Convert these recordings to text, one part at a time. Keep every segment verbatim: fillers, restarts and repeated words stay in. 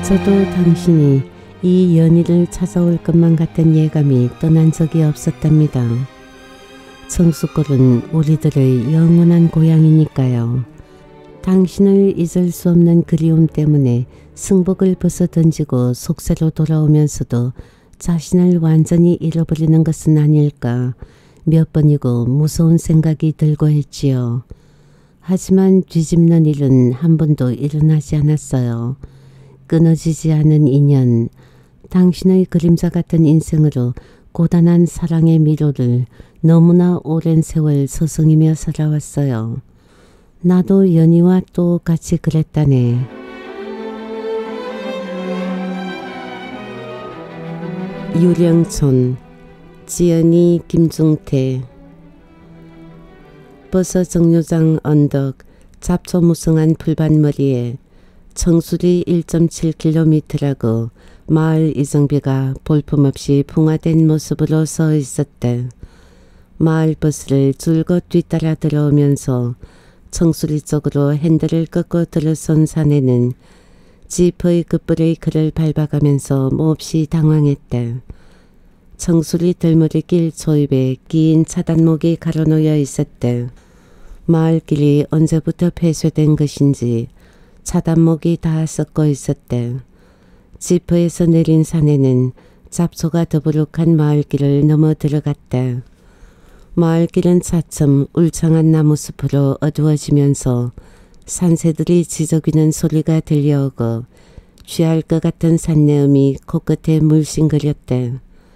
저도 당신이 이 연희를 찾아올 것만 같은 예감이 떠난 적이 없었답니다. 청수골은 우리들의 영원한 고향이니까요. 당신을 잊을 수 없는 그리움 때문에 승복을 벗어던지고 속세로 돌아오면서도 자신을 완전히 잃어버리는 것은 아닐까 몇 번이고 무서운 생각이 들고 했지요. 하지만 뒤집는 일은 한 번도 일어나지 않았어요. 끊어지지 않은 인연, 당신의 그림자 같은 인생으로 고단한 사랑의 미로를 너무나 오랜 세월 서성이며 살아왔어요. 나도 연희와 또 같이 그랬다네. 유령촌, 지연이 김중태. 버섯 정류장 언덕, 잡초무성한 풀밭머리에 청수리 일 점 칠 킬로미터라고 마을 이정비가 볼품없이 풍화된 모습으로 서 있었대. 마을 버스를 줄곧 뒤따라 들어오면서 청수리 쪽으로 핸들을 꺾고 들어선 사내는 지프의 급브레이크를 밟아가면서 몹시 당황했대. 청수리 들머리길 초입에 긴 차단목이 가로놓여 있었대. 마을길이 언제부터 폐쇄된 것인지 차단목이 다 썩고 있었대. 지프에서 내린 사내는 잡초가 더부룩한 마을길을 넘어 들어갔다. 마을길은 차츰 울창한 나무숲으로 어두워지면서 산새들이 지저귀는 소리가 들려오고 취할 것 같은 산내음이 코끝에 물씬거렸대.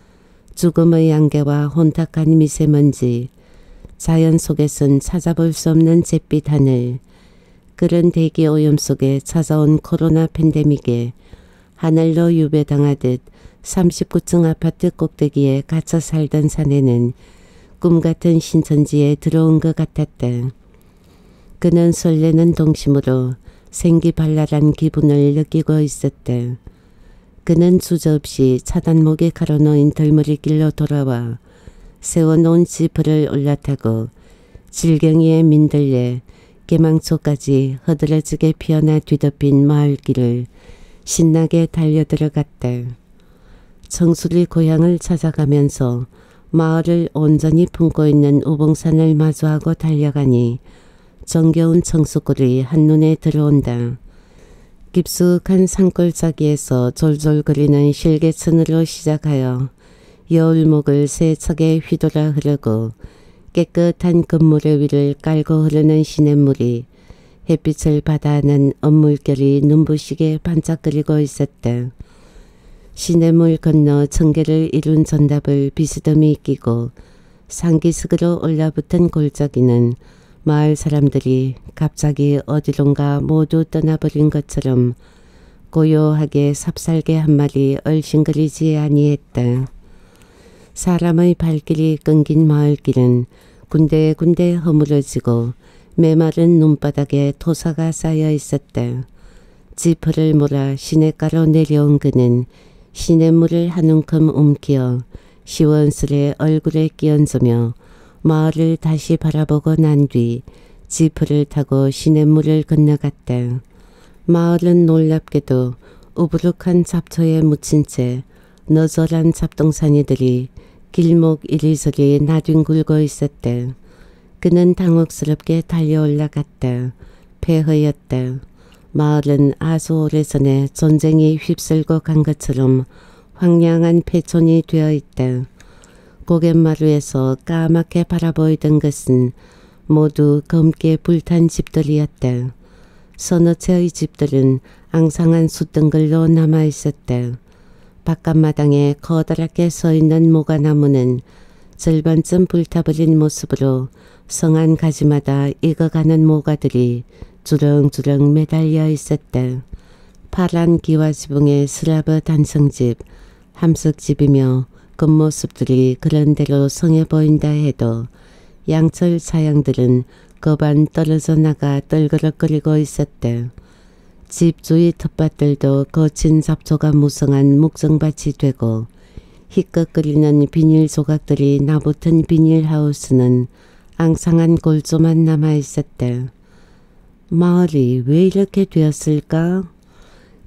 죽음의 안개와 혼탁한 미세먼지, 자연 속에선 찾아볼 수 없는 잿빛 하늘, 그런 대기 오염 속에 찾아온 코로나 팬데믹에 하늘로 유배당하듯 삼십구 층 아파트 꼭대기에 갇혀 살던 사내는 꿈같은 신천지에 들어온 것 같았다. 그는 설레는 동심으로 생기발랄한 기분을 느끼고 있었다. 그는 주저없이 차단목에 가로놓인 덜머리길로 돌아와 세워놓은 지프를 올라타고 질경이에 민들레 개망초까지 허드레지게 피어나 뒤덮인 마을길을 신나게 달려들어갔다. 청수리 고향을 찾아가면서 마을을 온전히 품고 있는 우봉산을 마주하고 달려가니 정겨운 청수골이 한눈에 들어온다. 깊숙한 산골짜기에서 졸졸거리는 실개천으로 시작하여 여울목을 세척에 휘돌아 흐르고 깨끗한 금모래 위를 깔고 흐르는 시냇물이 햇빛을 받아하는 언물결이 눈부시게 반짝거리고 있었다. 시냇물 건너 청계를 이룬 전답을 비스듬히 끼고 상기슭으로 올라붙은 골짜기는 마을 사람들이 갑자기 어디론가 모두 떠나버린 것처럼 고요하게 삽살개 한 마리 얼씬거리지 아니했다. 사람의 발길이 끊긴 마을길은 군데군데 허물어지고 메마른 눈바닥에 토사가 쌓여 있었다. 지프를 몰아 시냇가로 내려온 그는 시냇물을 한 움큼 움키어 시원스레 얼굴에 끼얹으며 마을을 다시 바라보고 난 뒤 지프를 타고 시냇물을 건너갔다. 마을은 놀랍게도 우부룩한 잡초에 묻힌 채 너절한 잡동사니들이 길목 이리저리 나뒹굴고 있었다. 그는 당혹스럽게 달려 올라갔다. 폐허였다. 마을은 아주 오래전에 전쟁이 휩쓸고 간 것처럼 황량한 폐촌이 되어 있다. 고갯마루에서 까맣게 바라보이던 것은 모두 검게 불탄 집들이었다. 서너 채의 집들은 앙상한 숯등글로 남아있었다. 바깥마당에 커다랗게 서있는 모가나무는 절반쯤 불타버린 모습으로 성한 가지마다 익어가는 모가들이 주렁주렁 매달려 있었다. 파란 기와지붕의 스라브 단성집, 함석집이며 겉모습들이 그런대로 성해 보인다 해도 양철 차양들은 거반 떨어져 나가 떨그럭거리고 있었다. 집 주위 텃밭들도 거친 잡초가 무성한 묵정밭이 되고 희끗거리는 비닐 조각들이 나붙은 비닐하우스는 앙상한 골조만 남아있었다. 마을이 왜 이렇게 되었을까?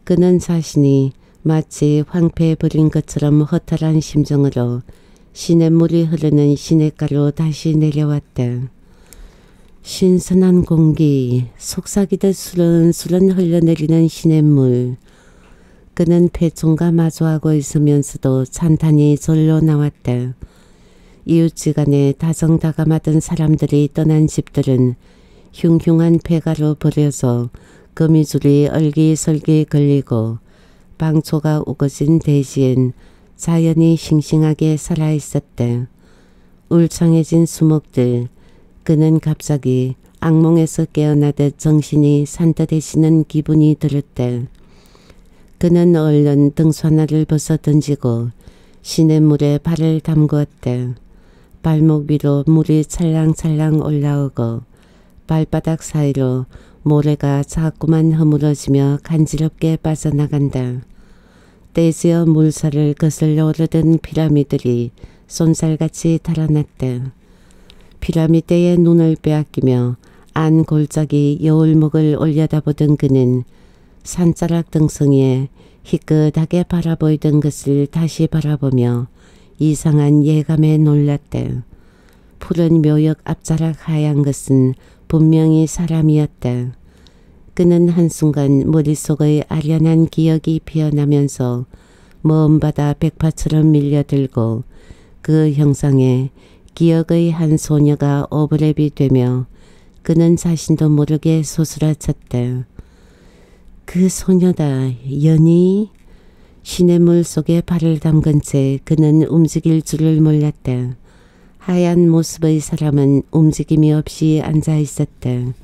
그는 자신이 마치 황폐해버린 것처럼 허탈한 심정으로 시냇물이 흐르는 시냇가로 다시 내려왔다. 신선한 공기, 속삭이듯 수른수른 흘러내리는 시냇물. 그는 폐촌과 마주하고 있으면서도 찬탄이 절로 나왔다. 이웃지간에 다정다감하던 사람들이 떠난 집들은 흉흉한 폐가로 버려서 거미줄이 얼기설기 걸리고 방초가 우거진 대지엔 자연이 싱싱하게 살아있었다. 울창해진 수목들. 그는 갑자기 악몽에서 깨어나듯 정신이 산뜻해지는 기분이 들었다. 그는 얼른 등수 하나를 벗어 던지고 시냇물에 발을 담그었다. 발목 위로 물이 찰랑찰랑 올라오고 발바닥 사이로 모래가 자꾸만 허물어지며 간지럽게 빠져나간다. 떼지어 물살을 거슬러 오르던 피라미들이 손살같이 달아났다. 피라미드의 눈을 빼앗기며 안 골짜기 여울목을 올려다보던 그는 산자락 등성이에 희끗하게 바라보이던 것을 다시 바라보며 이상한 예감에 놀랐다. 푸른 묘역 앞자락 하얀 것은 분명히 사람이었다. 그는 한순간 머릿속의 아련한 기억이 피어나면서 먼 바다 백파처럼 밀려들고 그 형상에 기억의 한 소녀가 오버랩이 되며 그는 자신도 모르게 소스라쳤다. 그 소녀다. 연희? 시냇물 속에 발을 담근 채 그는 움직일 줄을 몰랐다. 하얀 모습의 사람은 움직임이 없이 앉아 있었다.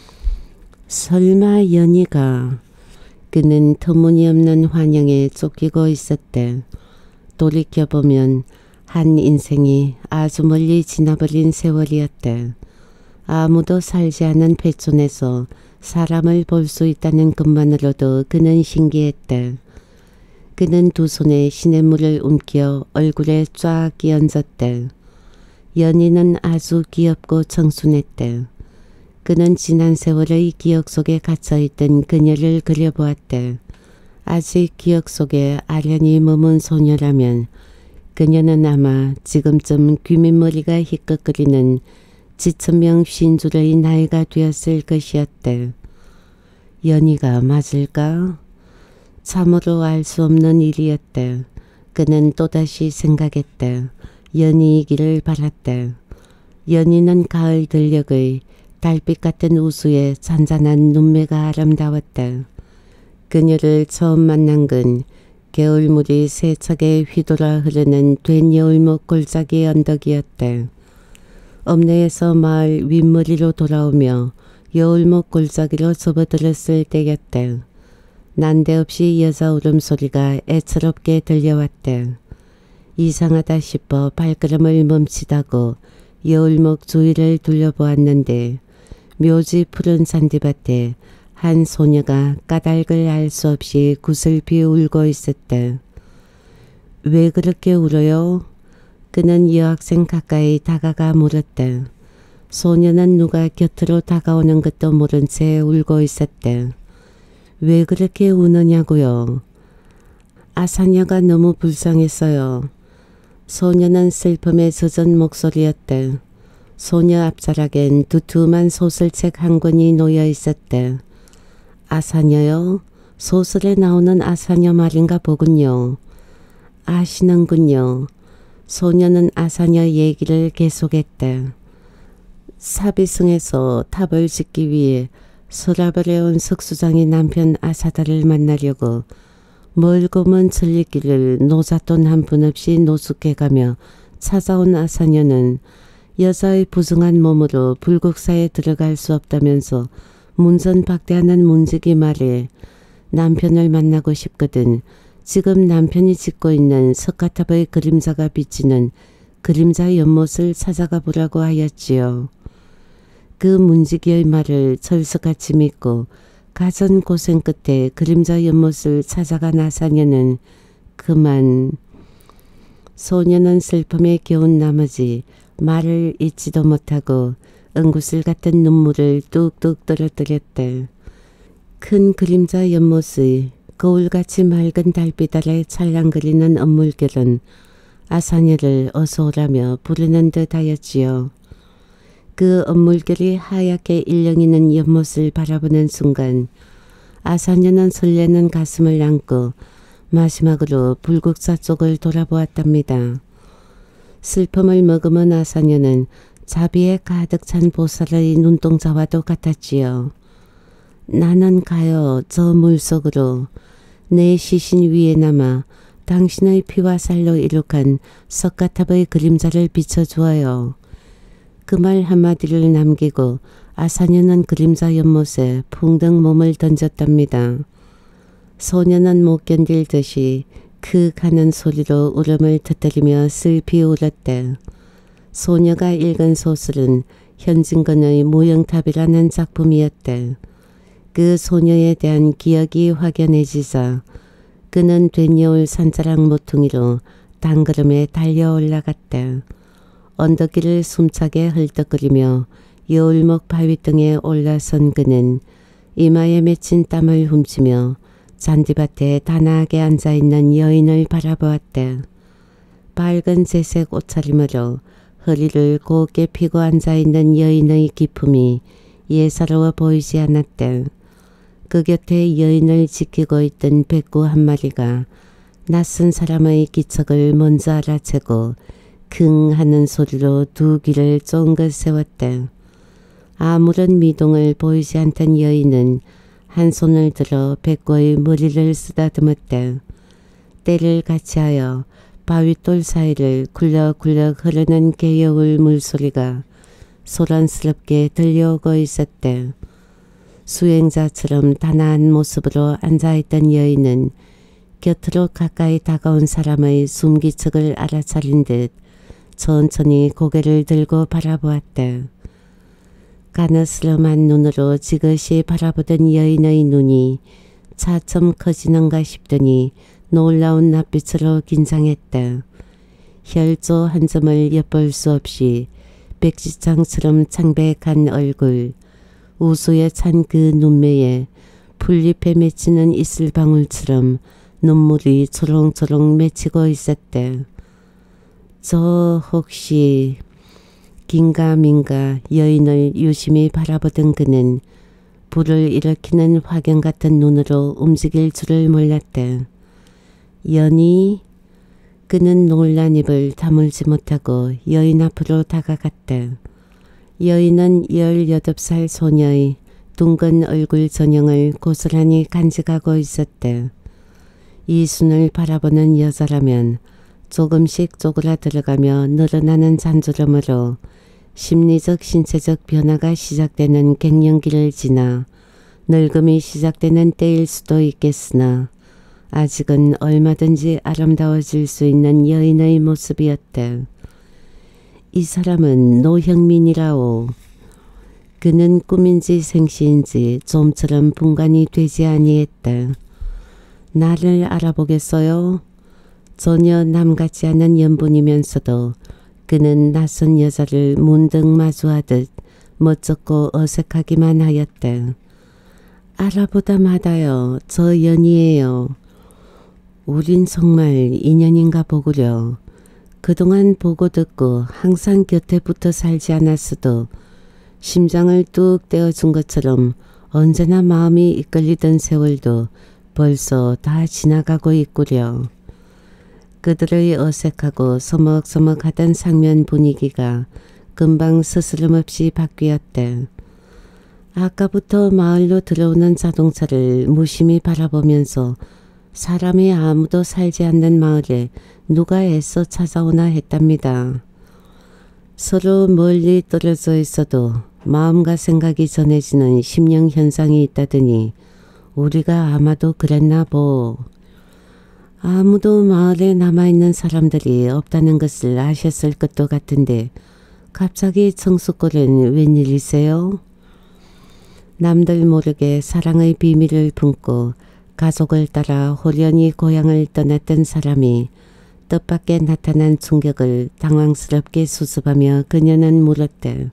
설마 연희가? 그는 터무니없는 환영에 쫓기고 있었다. 돌이켜보면 한 인생이 아주 멀리 지나버린 세월이었다. 아무도 살지 않은 폐촌에서 사람을 볼 수 있다는 것만으로도 그는 신기했다. 그는 두 손에 시냇물을 움켜 얼굴에 쫙 끼얹었다. 연희는 아주 귀엽고 청순했다. 그는 지난 세월의 기억 속에 갇혀있던 그녀를 그려보았다. 아직 기억 속에 아련히 머문 소녀라면 그녀는 아마 지금쯤 귀밑머리가 희끗거리는 지천명 쉰줄의 나이가 되었을 것이었다. 연희가 맞을까? 참으로 알 수 없는 일이었다. 그는 또다시 생각했다. 연희이기를 바랐다. 연희는 가을 들녘의 달빛 같은 우수에 잔잔한 눈매가 아름다웠다. 그녀를 처음 만난 건 겨울물이 세차게 휘돌아 흐르는 된 여울목 골짜기 언덕이었다. 읍내에서 마을 윗머리로 돌아오며 여울목 골짜기로 접어들었을 때였다. 난데없이 여자 울음소리가 애처롭게 들려왔다. 이상하다 싶어 발걸음을 멈추다고 여울목 주위를 둘러보았는데 묘지 푸른 잔디밭에 한 소녀가 까닭을 알 수 없이 구슬피 울고 있었다. 왜 그렇게 울어요? 그는 여학생 가까이 다가가 물었다. 소녀는 누가 곁으로 다가오는 것도 모른 채 울고 있었다. 왜 그렇게 우느냐고요? 아사녀가 너무 불쌍했어요. 소녀는 슬픔에 젖은 목소리였다. 소녀 앞자락엔 두툼한 소설책 한 권이 놓여 있었다. 아사녀요? 소설에 나오는 아사녀 말인가 보군요. 아시는군요. 소녀는 아사녀 얘기를 계속했다. 사비승에서 탑을 짓기 위해 서랍을 해온 석수장이 남편 아사다를 만나려고 멀고 먼 천리길을 노잣돈 한 푼 없이 노숙해가며 찾아온 아사녀는 여자의 부승한 몸으로 불국사에 들어갈 수 없다면서 문전박대하는 문지기 말에 남편을 만나고 싶거든 지금 남편이 짓고 있는 석가탑의 그림자가 비치는 그림자 연못을 찾아가 보라고 하였지요. 그 문지기의 말을 철석같이 믿고 가전 고생 끝에 그림자 연못을 찾아간 아사녀는 그만. 소녀는 슬픔에 겨운 나머지 말을 잇지도 못하고 은구슬 같은 눈물을 뚝뚝 떨어뜨렸다. 큰 그림자 연못의 거울같이 맑은 달빛 아래 찰랑거리는 언물결은 아사녀를 어서 오라며 부르는 듯하였지요. 그 언물결이 하얗게 일렁이는 연못을 바라보는 순간 아사녀는 설레는 가슴을 안고 마지막으로 불국사 쪽을 돌아보았답니다. 슬픔을 머금은 아사녀는 자비에 가득 찬 보살의 눈동자와도 같았지요. 나는 가요 저 물속으로 내 시신 위에 남아 당신의 피와 살로 이룩한 석가탑의 그림자를 비춰주어요. 그 말 한마디를 남기고 아사녀는 그림자 연못에 풍덩 몸을 던졌답니다. 소녀는 못 견딜 듯이 크 하는 소리로 울음을 터뜨리며 슬피 울었대. 소녀가 읽은 소설은 현진건의 무영탑이라는 작품이었대. 그 소녀에 대한 기억이 확연해지자 그는 된여울 산자락 모퉁이로 단걸음에 달려 올라갔대. 언덕길을 숨차게 헐떡거리며 여울목 바위 등에 올라선 그는 이마에 맺힌 땀을 훔치며 잔디밭에 단아하게 앉아있는 여인을 바라보았대. 밝은 재색 옷차림으로 허리를 곱게 펴고 앉아있는 여인의 기품이 예사로워 보이지 않았대. 그 곁에 여인을 지키고 있던 백구 한 마리가 낯선 사람의 기척을 먼저 알아채고 킁 하는 소리로 두 귀를 쫑긋 세웠대. 아무런 미동을 보이지 않던 여인은 한 손을 들어 백구의 머리를 쓰다듬었대. 때를 같이하여 바윗돌 사이를 굴럭굴럭 흐르는 개여울 물소리가 소란스럽게 들려오고 있었대. 수행자처럼 단아한 모습으로 앉아있던 여인은 곁으로 가까이 다가온 사람의 숨기척을 알아차린 듯 천천히 고개를 들고 바라보았대. 가느스름한 눈으로 지그시 바라보던 여인의 눈이 차츰 커지는가 싶더니 놀라운 낯빛으로 긴장했대. 혈조 한 점을 엿볼 수 없이 백지장처럼 창백한 얼굴, 우수에 찬 그 눈매에 풀잎에 맺히는 이슬방울처럼 눈물이 초롱초롱 맺히고 있었대. 저 혹시 긴가민가 여인을 유심히 바라보던 그는 불을 일으키는 화경 같은 눈으로 움직일 줄을 몰랐대. 연희? 그는 놀란 입을 다물지 못하고 여인 앞으로 다가갔대. 여인은 열여덟 살 소녀의 둥근 얼굴 전형을 고스란히 간직하고 있었대. 이순을 바라보는 여자라면 조금씩 쪼그라들어가며 늘어나는 잔주름으로 심리적 신체적 변화가 시작되는 갱년기를 지나 늙음이 시작되는 때일 수도 있겠으나 아직은 얼마든지 아름다워질 수 있는 여인의 모습이었대. 이 사람은 노형민이라오. 그는 꿈인지 생시인지 좀처럼 분간이 되지 아니했다. 나를 알아보겠어요? 전혀 남같지 않은 연분이면서도 그는 낯선 여자를 문득 마주하듯 멋쩍고 어색하기만 하였다. 알아보다 마다요. 저 연희예요. 우린 정말 인연인가 보구려. 그동안 보고 듣고 항상 곁에 붙어 살지 않았어도 심장을 뚝 떼어준 것처럼 언제나 마음이 이끌리던 세월도 벌써 다 지나가고 있구려. 그들의 어색하고 서먹서먹하던 상면 분위기가 금방 스스럼없이 바뀌었대. 아까부터 마을로 들어오는 자동차를 무심히 바라보면서 사람이 아무도 살지 않는 마을에 누가 애써 찾아오나 했답니다. 서로 멀리 떨어져 있어도 마음과 생각이 전해지는 심령 현상이 있다더니 우리가 아마도 그랬나 보. 아무도 마을에 남아있는 사람들이 없다는 것을 아셨을 것도 같은데 갑자기 청수골은 웬일이세요? 남들 모르게 사랑의 비밀을 품고 가족을 따라 호련히 고향을 떠났던 사람이 뜻밖의 나타난 충격을 당황스럽게 수습하며 그녀는 물었대.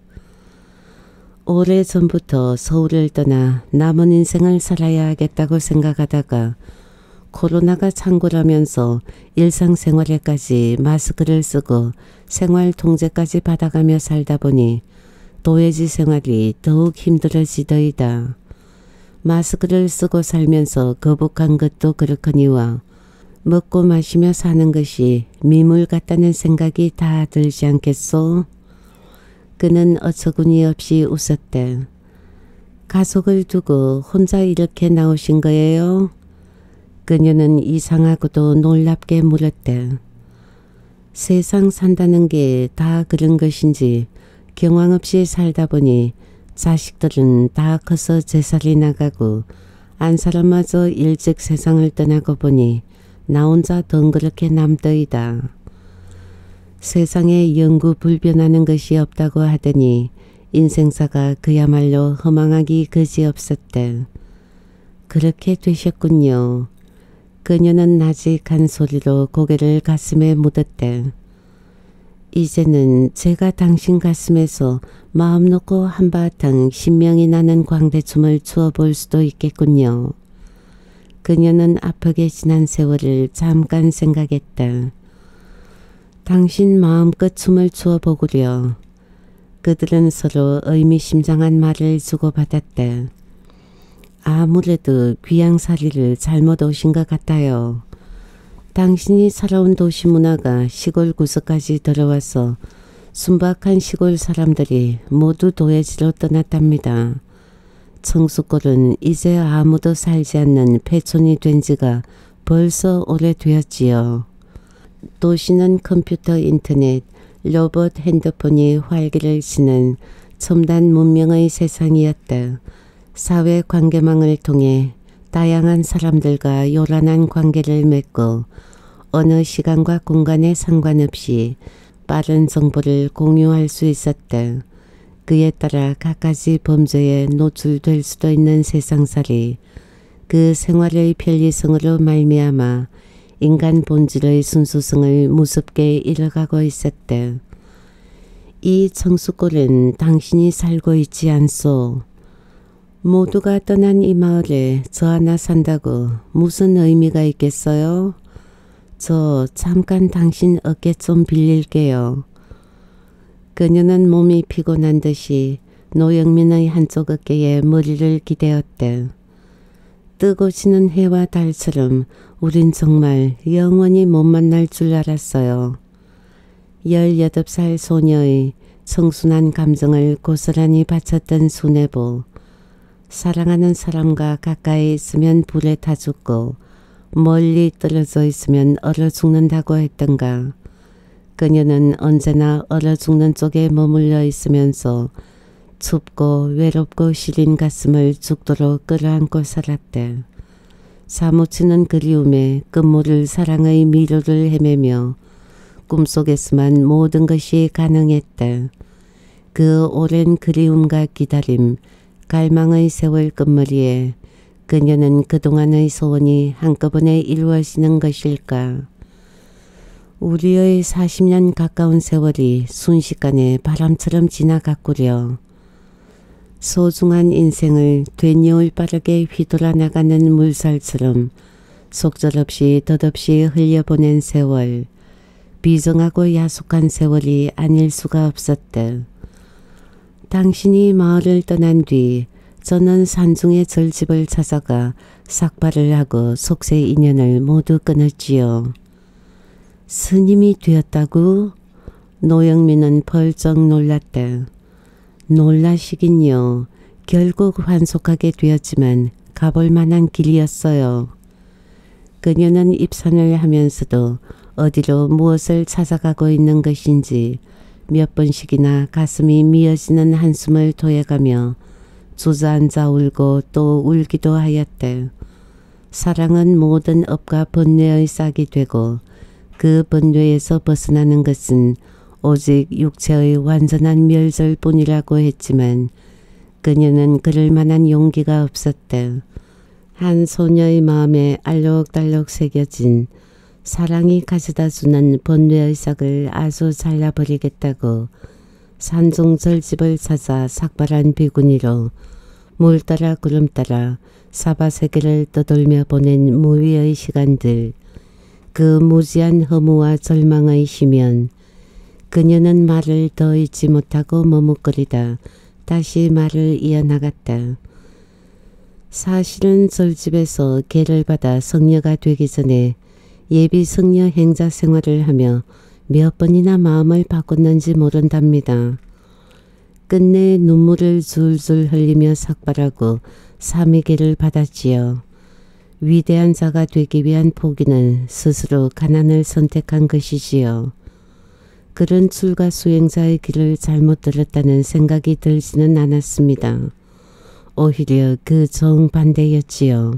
오래전부터 서울을 떠나 남은 인생을 살아야 하겠다고 생각하다가 코로나가 창궐하면서 일상생활에까지 마스크를 쓰고 생활 통제까지 받아가며 살다 보니 도회지 생활이 더욱 힘들어지더이다. 마스크를 쓰고 살면서 거북한 것도 그렇거니와 먹고 마시며 사는 것이 미물 같다는 생각이 다 들지 않겠소? 그는 어처구니 없이 웃었대. 가족을 두고 혼자 이렇게 나오신 거예요? 그녀는 이상하고도 놀랍게 물었대. 세상 산다는 게 다 그런 것인지 경황 없이 살다 보니 자식들은 다 커서 제살이 나가고 안 사람마저 일찍 세상을 떠나고 보니 나 혼자 덩그렇게 남더이다. 세상에 영구 불변하는 것이 없다고 하더니 인생사가 그야말로 허망하기 그지없었대. 그렇게 되셨군요. 그녀는 나직한 소리로 고개를 가슴에 묻었대. 이제는 제가 당신 가슴에서 마음 놓고 한바탕 신명이 나는 광대춤을 추어볼 수도 있겠군요. 그녀는 아프게 지난 세월을 잠깐 생각했다. 당신 마음껏 춤을 추어보구려. 그들은 서로 의미심장한 말을 주고받았대. 아무래도 귀양살이를 잘못 오신 것 같아요. 당신이 살아온 도시 문화가 시골 구석까지 들어와서 순박한 시골 사람들이 모두 도회지로 떠났답니다. 청수골은 이제 아무도 살지 않는 폐촌이 된 지가 벌써 오래되었지요. 도시는 컴퓨터, 인터넷, 로봇, 핸드폰이 활기를 치는 첨단 문명의 세상이었다. 사회 관계망을 통해 다양한 사람들과 요란한 관계를 맺고 어느 시간과 공간에 상관없이 빠른 정보를 공유할 수 있었다. 그에 따라 갖가지 범죄에 노출될 수도 있는 세상살이 그 생활의 편리성으로 말미암아 인간 본질의 순수성을 무섭게 잃어가고 있었다. 이 청수골은 당신이 살고 있지 않소. 모두가 떠난 이 마을에 저 하나 산다고 무슨 의미가 있겠어요? 저 잠깐 당신 어깨 좀 빌릴게요. 그녀는 몸이 피곤한 듯이 노영민의 한쪽 어깨에 머리를 기대었대. 뜨고 지는 해와 달처럼 우린 정말 영원히 못 만날 줄 알았어요. 열여덟 살 소녀의 청순한 감정을 고스란히 바쳤던 수뇌보. 사랑하는 사람과 가까이 있으면 불에 타 죽고 멀리 떨어져 있으면 얼어 죽는다고 했던가. 그녀는 언제나 얼어 죽는 쪽에 머물러 있으면서 춥고 외롭고 시린 가슴을 죽도록 끌어안고 살았대. 사무치는 그리움에 끝모를 사랑의 미로를 헤매며 꿈속에서만 모든 것이 가능했대. 그 오랜 그리움과 기다림, 갈망의 세월 끝머리에 그녀는 그동안의 소원이 한꺼번에 이루어지는 것일까. 우리의 사십 년 가까운 세월이 순식간에 바람처럼 지나갔구려. 소중한 인생을 되녀울 빠르게 휘돌아 나가는 물살처럼 속절없이 덧없이 흘려보낸 세월. 비정하고 야속한 세월이 아닐 수가 없었다. 당신이 마을을 떠난 뒤 저는 산중의 절집을 찾아가 삭발을 하고 속세 인연을 모두 끊었지요. 스님이 되었다고? 노영민은 벌쩍 놀랐다. 놀라시긴요. 결국 환속하게 되었지만 가볼 만한 길이었어요. 그녀는 입선을 하면서도 어디로 무엇을 찾아가고 있는 것인지 몇 번씩이나 가슴이 미어지는 한숨을 토해가며 주저앉아 울고 또 울기도 하였대. 사랑은 모든 업과 번뇌의 싹이 되고 그 번뇌에서 벗어나는 것은 오직 육체의 완전한 멸절뿐이라고 했지만 그녀는 그럴 만한 용기가 없었대. 한 소녀의 마음에 알록달록 새겨진 사랑이 가져다주는 번뇌의 싹을 아주 잘라버리겠다고 산중 절집을 찾아 삭발한 비구니로 물 따라 구름 따라 사바세계를 떠돌며 보낸 무위의 시간들, 그 무지한 허무와 절망의 시면 그녀는 말을 더 잊지 못하고 머뭇거리다 다시 말을 이어나갔다. 사실은 절집에서 계를 받아 성녀가 되기 전에 예비 성녀 행자 생활을 하며 몇 번이나 마음을 바꿨는지 모른답니다. 끝내 눈물을 줄줄 흘리며 삭발하고 삼위계를 받았지요. 위대한 자가 되기 위한 포기는 스스로 가난을 선택한 것이지요. 그런 출가 수행자의 길을 잘못 들었다는 생각이 들지는 않았습니다. 오히려 그 정반대였지요.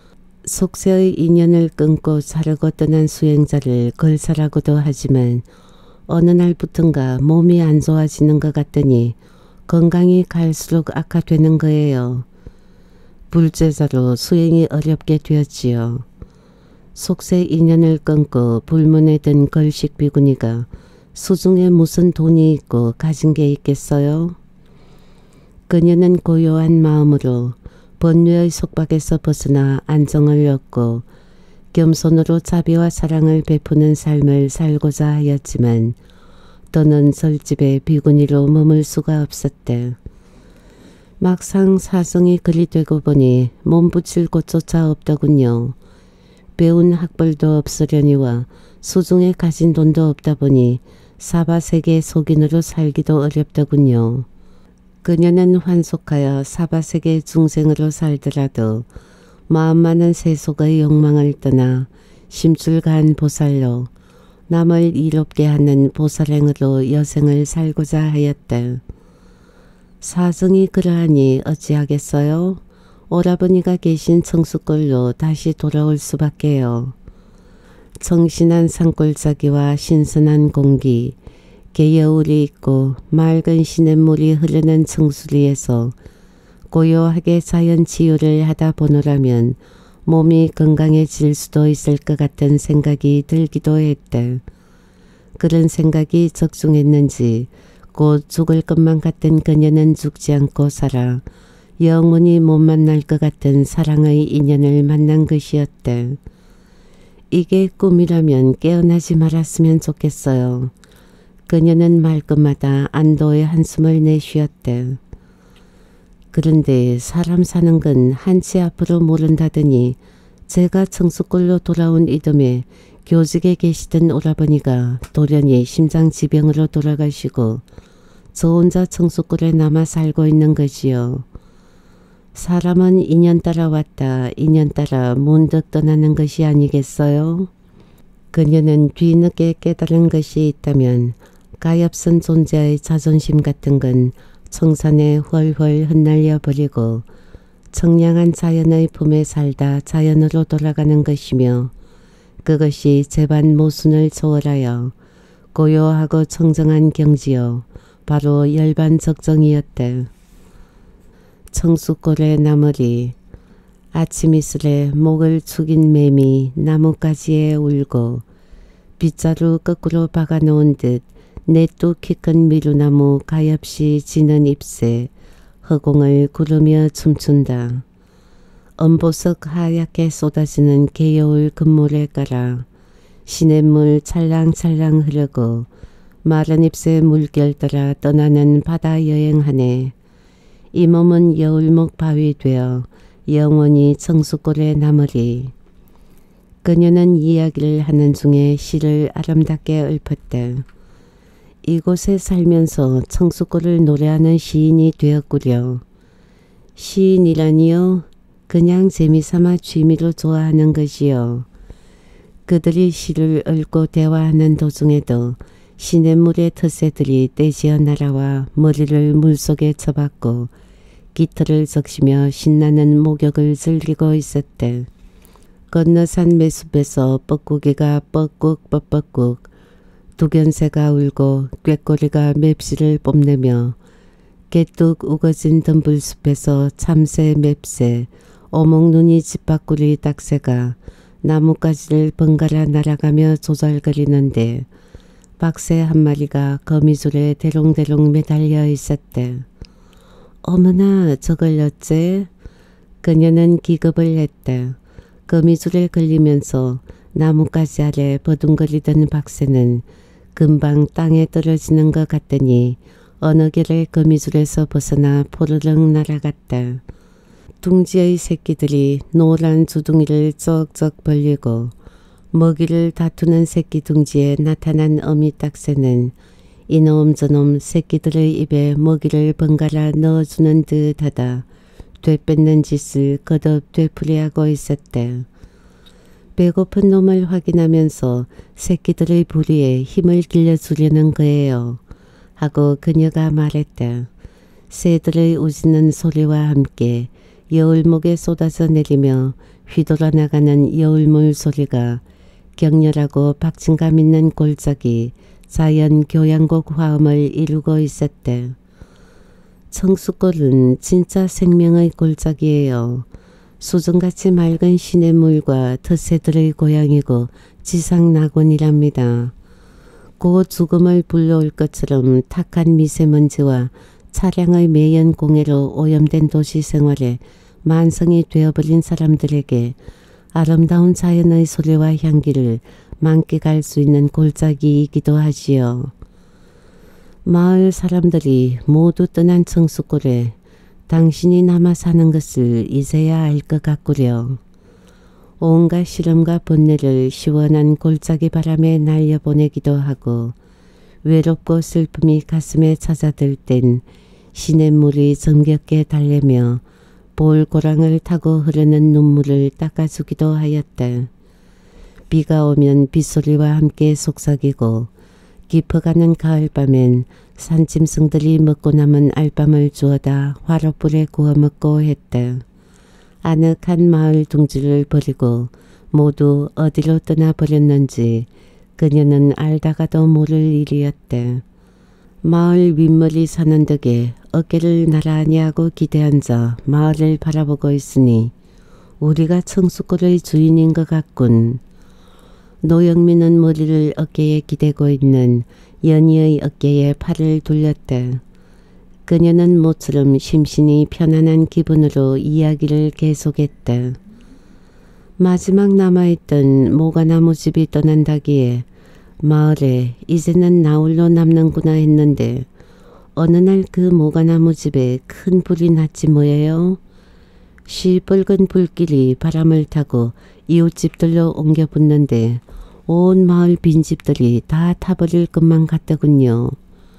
속세의 인연을 끊고 자르고 떠난 수행자를 걸사라고도 하지만 어느 날부턴가 몸이 안 좋아지는 것 같더니 건강이 갈수록 악화되는 거예요. 불제자로 수행이 어렵게 되었지요. 속세 인연을 끊고 불문에 든 걸식 비구니가 수중에 무슨 돈이 있고 가진 게 있겠어요? 그녀는 고요한 마음으로 번뇌의 속박에서 벗어나 안정을 얻고 겸손으로 자비와 사랑을 베푸는 삶을 살고자 하였지만 더는 절집에 비구니로 머물 수가 없었대. 막상 사성이 그리 되고 보니 몸붙일 곳조차 없더군요. 배운 학벌도 없으려니와 수중에 가진 돈도 없다 보니 사바세계 속인으로 살기도 어렵더군요. 그녀는 환속하여 사바세계 중생으로 살더라도 마음 많은 세속의 욕망을 떠나 심줄가한 보살로 남을 이롭게 하는 보살행으로 여생을 살고자 하였다. 사정이 그러하니 어찌하겠어요? 오라버니가 계신 청수골로 다시 돌아올 수밖에요. 청신한 산골짜기와 신선한 공기, 개여울이 있고 맑은 시냇물이 흐르는 청수리에서 고요하게 자연 치유를 하다 보노라면 몸이 건강해질 수도 있을 것 같은 생각이 들기도 했다. 그런 생각이 적중했는지 곧 죽을 것만 같은 그녀는 죽지 않고 살아 영원히 못 만날 것 같은 사랑의 인연을 만난 것이었다. 이게 꿈이라면 깨어나지 말았으면 좋겠어요. 그녀는 말끝마다 안도의 한숨을 내쉬었다. 그런데 사람 사는 건 한치 앞으로 모른다더니 제가 청수골로 돌아온 이듬해 교직에 계시던 오라버니가 돌연히 심장지병으로 돌아가시고 저 혼자 청수골에 남아 살고 있는 거지요. 사람은 인연 따라 왔다 인연 따라 문득 떠나는 것이 아니겠어요? 그녀는 뒤늦게 깨달은 것이 있다면 가엾은 존재의 자존심 같은 건 청산에 훨훨 흩날려 버리고 청량한 자연의 품에 살다 자연으로 돌아가는 것이며 그것이 제반 모순을 초월하여 고요하고 청정한 경지요. 바로 열반적정이었다. 청수골의 나물이 아침 이슬에 목을 축인 매미 나뭇가지에 울고 빗자루 거꾸로 박아놓은 듯 내뚜 키 큰 미루나무 가엾이 지는 잎새 허공을 구르며 춤춘다. 엄보석 하얗게 쏟아지는 개여울 금물에 깔아 시냇물 찰랑찰랑 흐르고 마른 잎새 물결 따라 떠나는 바다 여행하네. 이 몸은 여울목 바위 되어 영원히 청수골에 남으리. 그녀는 이야기를 하는 중에 시를 아름답게 읊었다. 이곳에 살면서 청수골을 노래하는 시인이 되었구려. 시인이라니요? 그냥 재미삼아 취미로 좋아하는 것이요. 그들이 시를 읊고 대화하는 도중에도 시냇물의 텃새들이 떼지어 날아와 머리를 물속에 쳐박고 깃털을 적시며 신나는 목욕을 즐기고 있었대. 건너산 매숲에서 뻐꾸기가 뻐꾹 뻐뻐꾹 두견새가 울고 꾀꼬리가 맵시를 뽐내며 개뚝 우거진 덤불숲에서 참새 맵새 어목눈이 집바꾸리 딱새가 나뭇가지를 번갈아 날아가며 조잘거리는데 박새 한 마리가 거미줄에 대롱대롱 매달려 있었대. 어머나 저걸 어째? 그녀는 기겁을 했다. 거미줄에 걸리면서 나뭇가지 아래 버둥거리던 박새는 금방 땅에 떨어지는 것 같더니 어느 결에 거미줄에서 벗어나 포르륵 날아갔다. 둥지의 새끼들이 노란 주둥이를 쩍쩍 벌리고 먹이를 다투는 새끼 둥지에 나타난 어미 딱새는 이놈 저놈 새끼들의 입에 먹이를 번갈아 넣어주는 듯하다 되뺏는 짓을 거듭 되풀이하고 있었다. 배고픈 놈을 확인하면서 새끼들의 부리에 힘을 길러주려는 거예요. 하고 그녀가 말했다. 새들의 우짖는 소리와 함께 여울목에 쏟아져 내리며 휘돌아 나가는 여울물 소리가 격렬하고 박진감 있는 골짜기 자연 교향곡 화음을 이루고 있었다. 청수골은 진짜 생명의 골짜기예요. 수정같이 맑은 시냇물과 텃새들의 고향이고 지상낙원이랍니다. 곧 죽음을 불러올 것처럼 탁한 미세먼지와 차량의 매연 공해로 오염된 도시 생활에 만성이 되어버린 사람들에게 아름다운 자연의 소리와 향기를 만끽할 수 있는 골짜기이기도 하지요. 마을 사람들이 모두 떠난 청수골에 당신이 남아 사는 것을 이제야 알 것 같구려. 온갖 시름과 번뇌를 시원한 골짜기 바람에 날려보내기도 하고 외롭고 슬픔이 가슴에 찾아들 땐 시냇물이 정겹게 달래며 볼고랑을 타고 흐르는 눈물을 닦아주기도 하였다. 비가 오면 빗소리와 함께 속삭이고 깊어가는 가을밤엔 산짐승들이 먹고 남은 알밤을 주워다 화롯불에 구워 먹고 했다. 아늑한 마을 둥지를 버리고 모두 어디로 떠나버렸는지 그녀는 알다가도 모를 일이었다. 마을 윗머리 사는 덕에 어깨를 나란히 하고 기대앉아 마을을 바라보고 있으니 우리가 청수골의 주인인 것 같군. 노영민은 머리를 어깨에 기대고 있는 연희의 어깨에 팔을 돌렸다. 그녀는 모처럼 심신이 편안한 기분으로 이야기를 계속했다. 마지막 남아있던 모가나무집이 떠난다기에 마을에 이제는 나홀로 남는구나 했는데 어느 날 그 모가나무집에 큰 불이 났지 뭐예요. 시뻘건 불길이 바람을 타고 이웃집들로 옮겨 붙는데 온 마을 빈집들이 다 타버릴 것만 같더군요.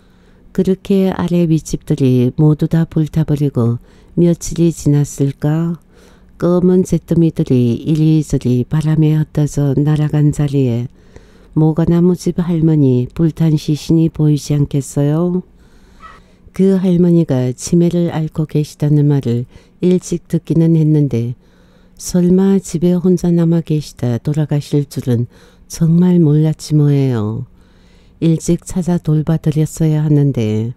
그렇게 아래 윗집들이 모두 다 불타버리고 며칠이 지났을까? 검은 잿더미들이 이리저리 바람에 흩어져 날아간 자리에 모가나무집 할머니 불탄 시신이 보이지 않겠어요? 그 할머니가 치매를 앓고 계시다는 말을 일찍 듣기는 했는데 설마 집에 혼자 남아 계시다 돌아가실 줄은 정말 몰랐지 뭐예요. 일찍 찾아 돌봐드렸어야 하는데.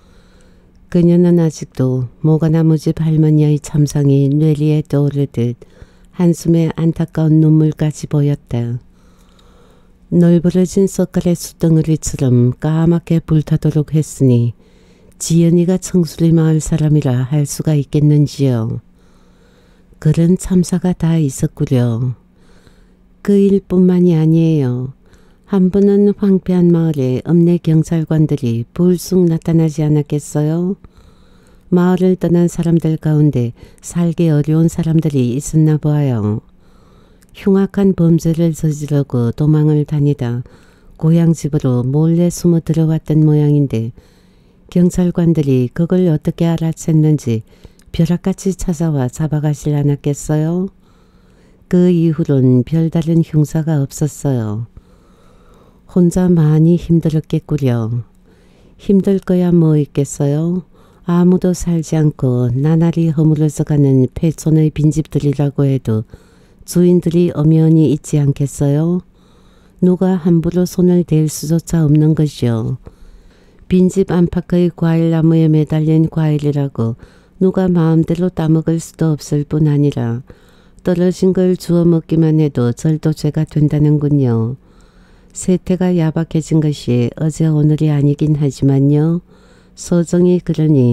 그녀는 아직도 모가나무집 할머니의 참상이 뇌리에 떠오르듯 한숨에 안타까운 눈물까지 보였다. 널브러진 석가래 숯덩어리처럼 까맣게 불타도록 했으니 지연이가 청수리 마을 사람이라 할 수가 있겠는지요. 그런 참사가 다 있었구려. 그 일뿐만이 아니에요. 한 번은 황폐한 마을에 읍내 경찰관들이 불쑥 나타나지 않았겠어요? 마을을 떠난 사람들 가운데 살기 어려운 사람들이 있었나 보아요. 흉악한 범죄를 저지르고 도망을 다니다 고향집으로 몰래 숨어 들어왔던 모양인데 경찰관들이 그걸 어떻게 알아챘는지 벼락같이 찾아와 잡아가질 않았겠어요? 그 이후론 별다른 흉사가 없었어요. 혼자 많이 힘들었겠구려. 힘들 거야 뭐 있겠어요? 아무도 살지 않고 나날이 허물어져가는 폐촌의 빈집들이라고 해도 주인들이 엄연히 있지 않겠어요? 누가 함부로 손을 댈 수조차 없는 것이요. 빈집 안팎의 과일나무에 매달린 과일이라고 누가 마음대로 따먹을 수도 없을 뿐 아니라 떨어진 걸 주워 먹기만 해도 절도죄가 된다는군요. 세태가 야박해진 것이 어제 오늘이 아니긴 하지만요. 서정이 그러니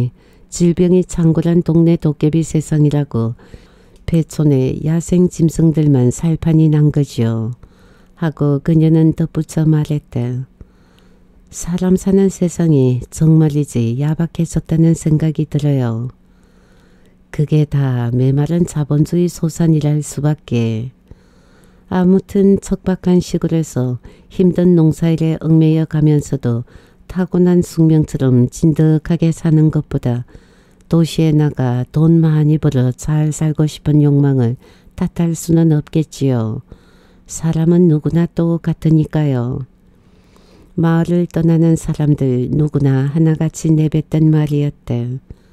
질병이 창궐한 동네 도깨비 세상이라고 폐촌에 야생 짐승들만 살판이 난 거지요. 하고 그녀는 덧붙여 말했다. 사람 사는 세상이 정말이지 야박해졌다는 생각이 들어요. 그게 다 메마른 자본주의 소산이랄 수밖에. 아무튼 척박한 시골에서 힘든 농사일에 얽매여 가면서도 타고난 숙명처럼 진득하게 사는 것보다 도시에 나가 돈 많이 벌어 잘 살고 싶은 욕망을 탓할 수는 없겠지요. 사람은 누구나 똑같으니까요. 마을을 떠나는 사람들 누구나 하나같이 내뱉던 말이었대.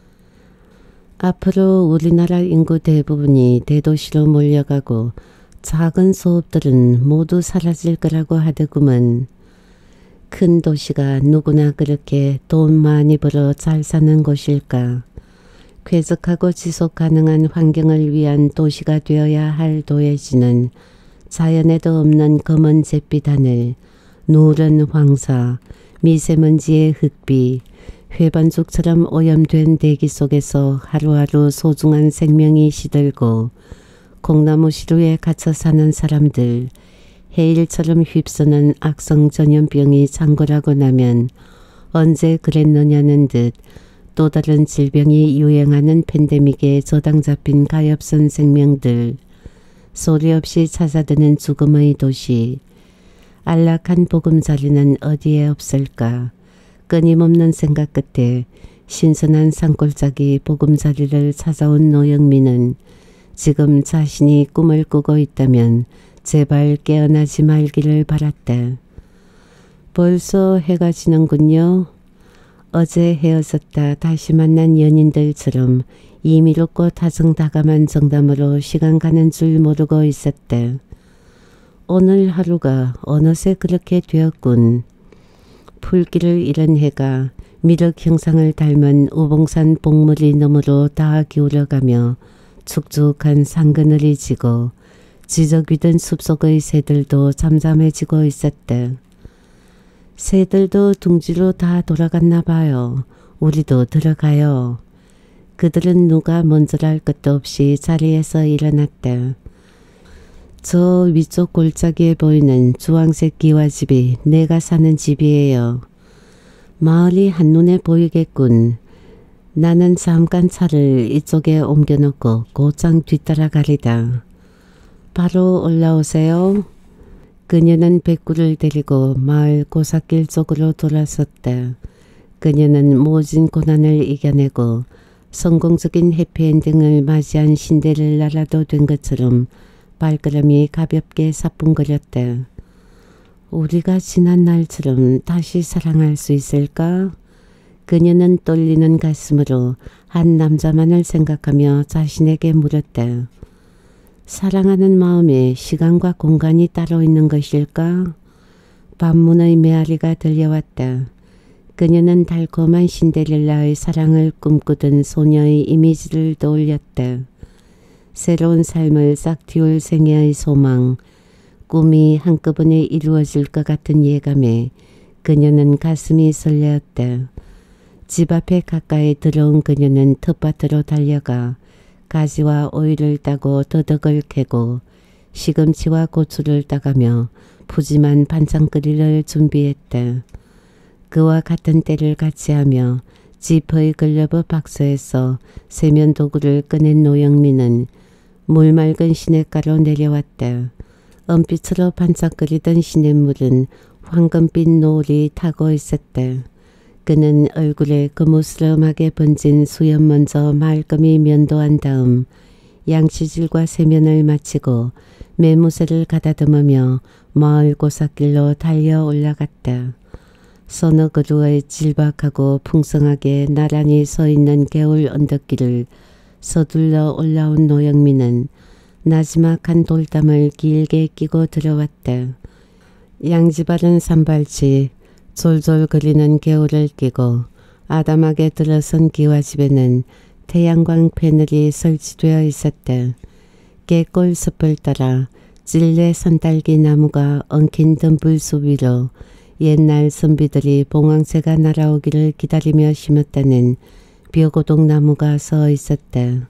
앞으로 우리나라 인구 대부분이 대도시로 몰려가고 작은 소읍들은 모두 사라질 거라고 하더구먼. 큰 도시가 누구나 그렇게 돈 많이 벌어 잘 사는 곳일까? 쾌적하고 지속 가능한 환경을 위한 도시가 되어야 할 도해지는 자연에도 없는 검은 잿빛 하늘, 누런 황사, 미세먼지의 흙비, 회반죽처럼 오염된 대기 속에서 하루하루 소중한 생명이 시들고 콩나무 시루에 갇혀 사는 사람들, 해일처럼 휩쓰는 악성 전염병이 창궐하고 나면 언제 그랬느냐는 듯 또 다른 질병이 유행하는 팬데믹에 저당 잡힌 가엾은 생명들, 소리 없이 찾아드는 죽음의 도시, 안락한 보금자리는 어디에 없을까? 끊임없는 생각 끝에 신선한 산골짜기 보금자리를 찾아온 노영민은 지금 자신이 꿈을 꾸고 있다면 제발 깨어나지 말기를 바랐다. 벌써 해가 지는군요. 어제 헤어졌다 다시 만난 연인들처럼 이미롭고 다정다감한 정담으로 시간 가는 줄 모르고 있었다. 오늘 하루가 어느새 그렇게 되었군. 풀기를 잃은 해가 미륵 형상을 닮은 우봉산 봉무리 너머로 다 기울어가며 축축한 상그늘이 지고 지저귀든 숲속의 새들도 잠잠해지고 있었다. 새들도 둥지로 다 돌아갔나 봐요. 우리도 들어가요. 그들은 누가 먼저랄 것도 없이 자리에서 일어났다. 저 위쪽 골짜기에 보이는 주황색 기와집이 내가 사는 집이에요. 마을이 한눈에 보이겠군. 나는 잠깐 차를 이쪽에 옮겨놓고 곧장 뒤따라 가리다. 바로 올라오세요. 그녀는 백구를 데리고 마을 고삿길 쪽으로 돌아섰다. 그녀는 모진 고난을 이겨내고 성공적인 해피엔딩을 맞이한 신데렐라라도 된 것처럼 발걸음이 가볍게 사뿐거렸다. 우리가 지난 날처럼 다시 사랑할 수 있을까? 그녀는 떨리는 가슴으로 한 남자만을 생각하며 자신에게 물었다. 사랑하는 마음에 시간과 공간이 따로 있는 것일까? 반문의 메아리가 들려왔다. 그녀는 달콤한 신데렐라의 사랑을 꿈꾸던 소녀의 이미지를 떠올렸다. 새로운 삶을 싹 틔울 생애의 소망, 꿈이 한꺼번에 이루어질 것 같은 예감에 그녀는 가슴이 설레었다. 집 앞에 가까이 들어온 그녀는 텃밭으로 달려가 가지와 오이를 따고 더덕을 캐고 시금치와 고추를 따가며 푸짐한 반찬거리를 준비했다. 그와 같은 때를 같이하며 지퍼의 글러브 박스에서 세면도구를 꺼낸 노영민은 물맑은 시냇가로 내려왔다. 은빛으로 반짝거리던 시냇물은 황금빛 노을이 타고 있었다. 그는 얼굴에 거무스름하게 번진 수염 먼저 말끔히 면도한 다음 양치질과 세면을 마치고 매무새를 가다듬으며 마을 고삿길로 달려 올라갔다. 서너 그루의 질박하고 풍성하게 나란히 서 있는 개울 언덕길을 서둘러 올라온 노영민은 나지막한 돌담을 길게 끼고 들어왔다. 양지바른 산발치, 졸졸거리는 개울을 끼고 아담하게 들어선 기와집에는 태양광 패널이 설치되어 있었다. 개골 숲을 따라 찔레 산딸기 나무가 엉킨 덤불숲 위로 옛날 선비들이 봉황새가 날아오기를 기다리며 심었다는 벼고동 나무가 서 있었다.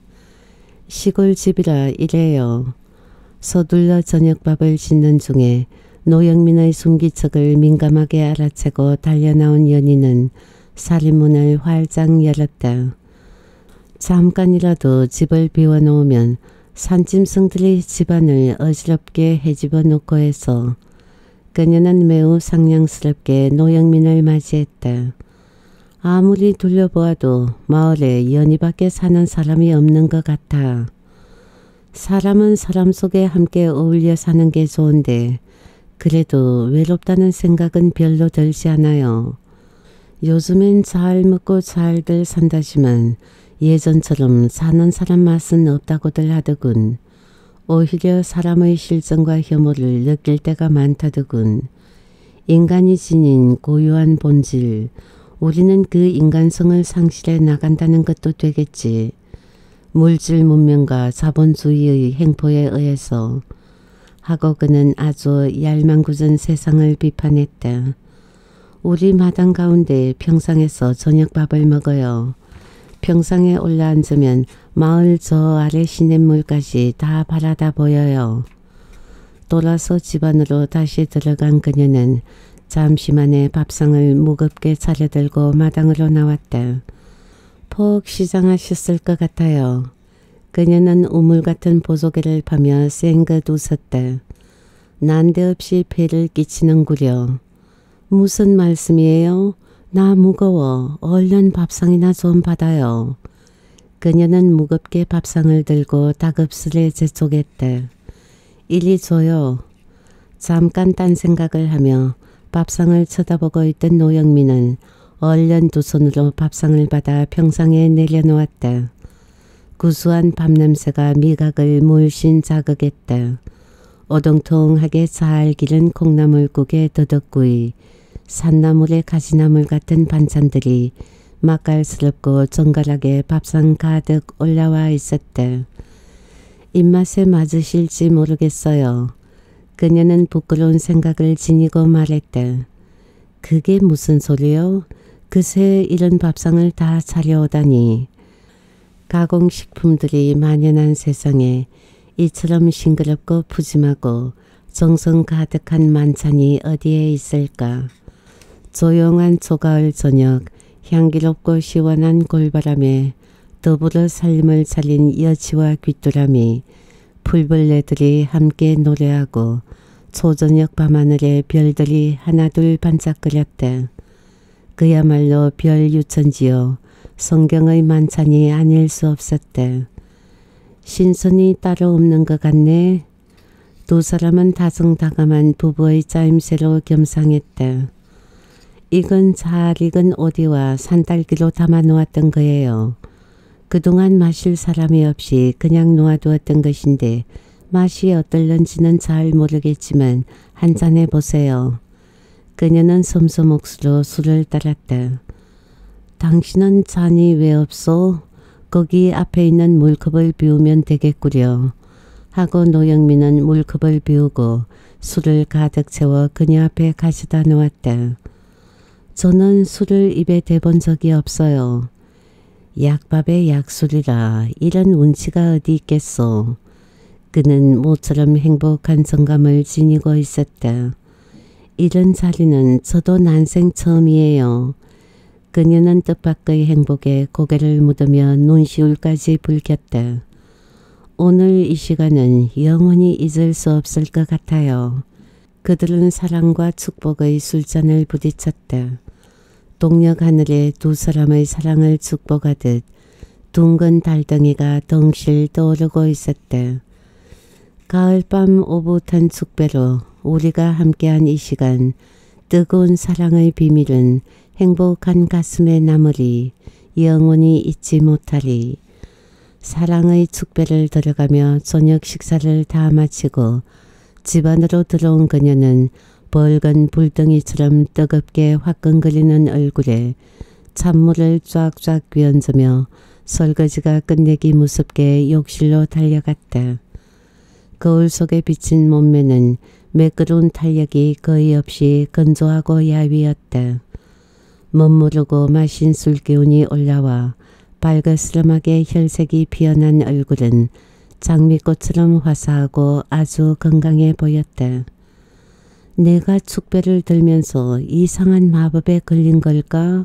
시골집이라 이래요. 서둘러 저녁밥을 짓는 중에 노영민의 숨기척을 민감하게 알아채고 달려나온 연희는 살인문을 활짝 열었다. 잠깐이라도 집을 비워놓으면 산짐승들이 집안을 어지럽게 헤집어 놓고 해서 그녀는 매우 상냥스럽게 노영민을 맞이했다. 아무리 둘러보아도 마을에 연희밖에 사는 사람이 없는 것 같아. 사람은 사람 속에 함께 어울려 사는 게 좋은데 그래도 외롭다는 생각은 별로 들지 않아요. 요즘엔 잘 먹고 잘들 산다지만 예전처럼 사는 사람 맛은 없다고들 하더군. 오히려 사람의 실정과 혐오를 느낄 때가 많다더군. 인간이 지닌 고유한 본질, 우리는 그 인간성을 상실해 나간다는 것도 되겠지. 물질 문명과 자본주의의 행포에 의해서. 하고 그는 아주 얄망궂은 세상을 비판했다. 우리 마당 가운데 평상에서 저녁밥을 먹어요. 평상에 올라앉으면 마을 저 아래 시냇물까지 다 바라다 보여요. 돌아서 집 안으로 다시 들어간 그녀는 잠시 만에 밥상을 무겁게 차려들고 마당으로 나왔다. 폭 시장하셨을 것 같아요. 그녀는 우물 같은 보조개를 파며 쌩긋 웃었다. 난데없이 폐를 끼치는구려. 무슨 말씀이에요? 나 무거워. 얼른 밥상이나 좀 받아요. 그녀는 무겁게 밥상을 들고 다급스레 재촉했다. 이리 줘요. 잠깐 딴 생각을 하며 밥상을 쳐다보고 있던 노영민은 얼른 두 손으로 밥상을 받아 평상에 내려놓았다. 구수한 밥냄새가 미각을 물씬 자극했다. 오동통하게 잘 기른 콩나물국에 더덕구이, 산나물에 가지나물 같은 반찬들이 맛깔스럽고 정갈하게 밥상 가득 올라와 있었다. 입맛에 맞으실지 모르겠어요. 그녀는 부끄러운 생각을 지니고 말했다. 그게 무슨 소리요? 그새 이런 밥상을 다 차려오다니. 가공식품들이 만연한 세상에 이처럼 싱그럽고 푸짐하고 정성 가득한 만찬이 어디에 있을까. 조용한 초가을 저녁, 향기롭고 시원한 골바람에 더불어 삶을 차린 여치와 귀뚜라미, 풀벌레들이 함께 노래하고 초저녁 밤하늘에 별들이 하나둘 반짝거렸다. 그야말로 별 유천지요. 성경의 만찬이 아닐 수 없었다. 신선이 따로 없는 것 같네. 두 사람은 다정다감한 부부의 짜임새로 겸상했다. 이건 잘 익은 오디와 산딸기로 담아 놓았던 거예요. 그동안 마실 사람이 없이 그냥 놓아두었던 것인데 맛이 어떨런지는 잘 모르겠지만 한 잔 해보세요. 그녀는 섬소목수로 술을 따랐다. 당신은 잔이 왜 없소? 거기 앞에 있는 물컵을 비우면 되겠구려. 하고 노영민은 물컵을 비우고 술을 가득 채워 그녀 앞에 가져다 놓았다. 저는 술을 입에 대본 적이 없어요. 약밥에 약술이라 이런 운치가 어디 있겠소. 그는 모처럼 행복한 정감을 지니고 있었다. 이런 자리는 저도 난생 처음이에요. 그녀는 뜻밖의 행복에 고개를 묻으며 눈시울까지 붉혔다. 오늘 이 시간은 영원히 잊을 수 없을 것 같아요. 그들은 사랑과 축복의 술잔을 부딪혔다. 동력 하늘에 두 사람의 사랑을 축복하듯 둥근 달덩이가 덩실 떠오르고 있었다. 가을밤 오붓한 축배로 우리가 함께한 이 시간, 뜨거운 사랑의 비밀은 행복한 가슴에 남으리, 영원히 잊지 못하리. 사랑의 축배를 들어가며 저녁 식사를 다 마치고 집 안으로 들어온 그녀는 벌건 불덩이처럼 뜨겁게 화끈거리는 얼굴에 찬물을 쫙쫙 끼얹으며 설거지가 끝내기 무섭게 욕실로 달려갔다. 거울 속에 비친 몸매는 매끄러운 탄력이 거의 없이 건조하고 야위었다. 멋모르고 마신 술 기운이 올라와 발그스름하게 혈색이 피어난 얼굴은 장미꽃처럼 화사하고 아주 건강해 보였다. 내가 축배를 들면서 이상한 마법에 걸린 걸까?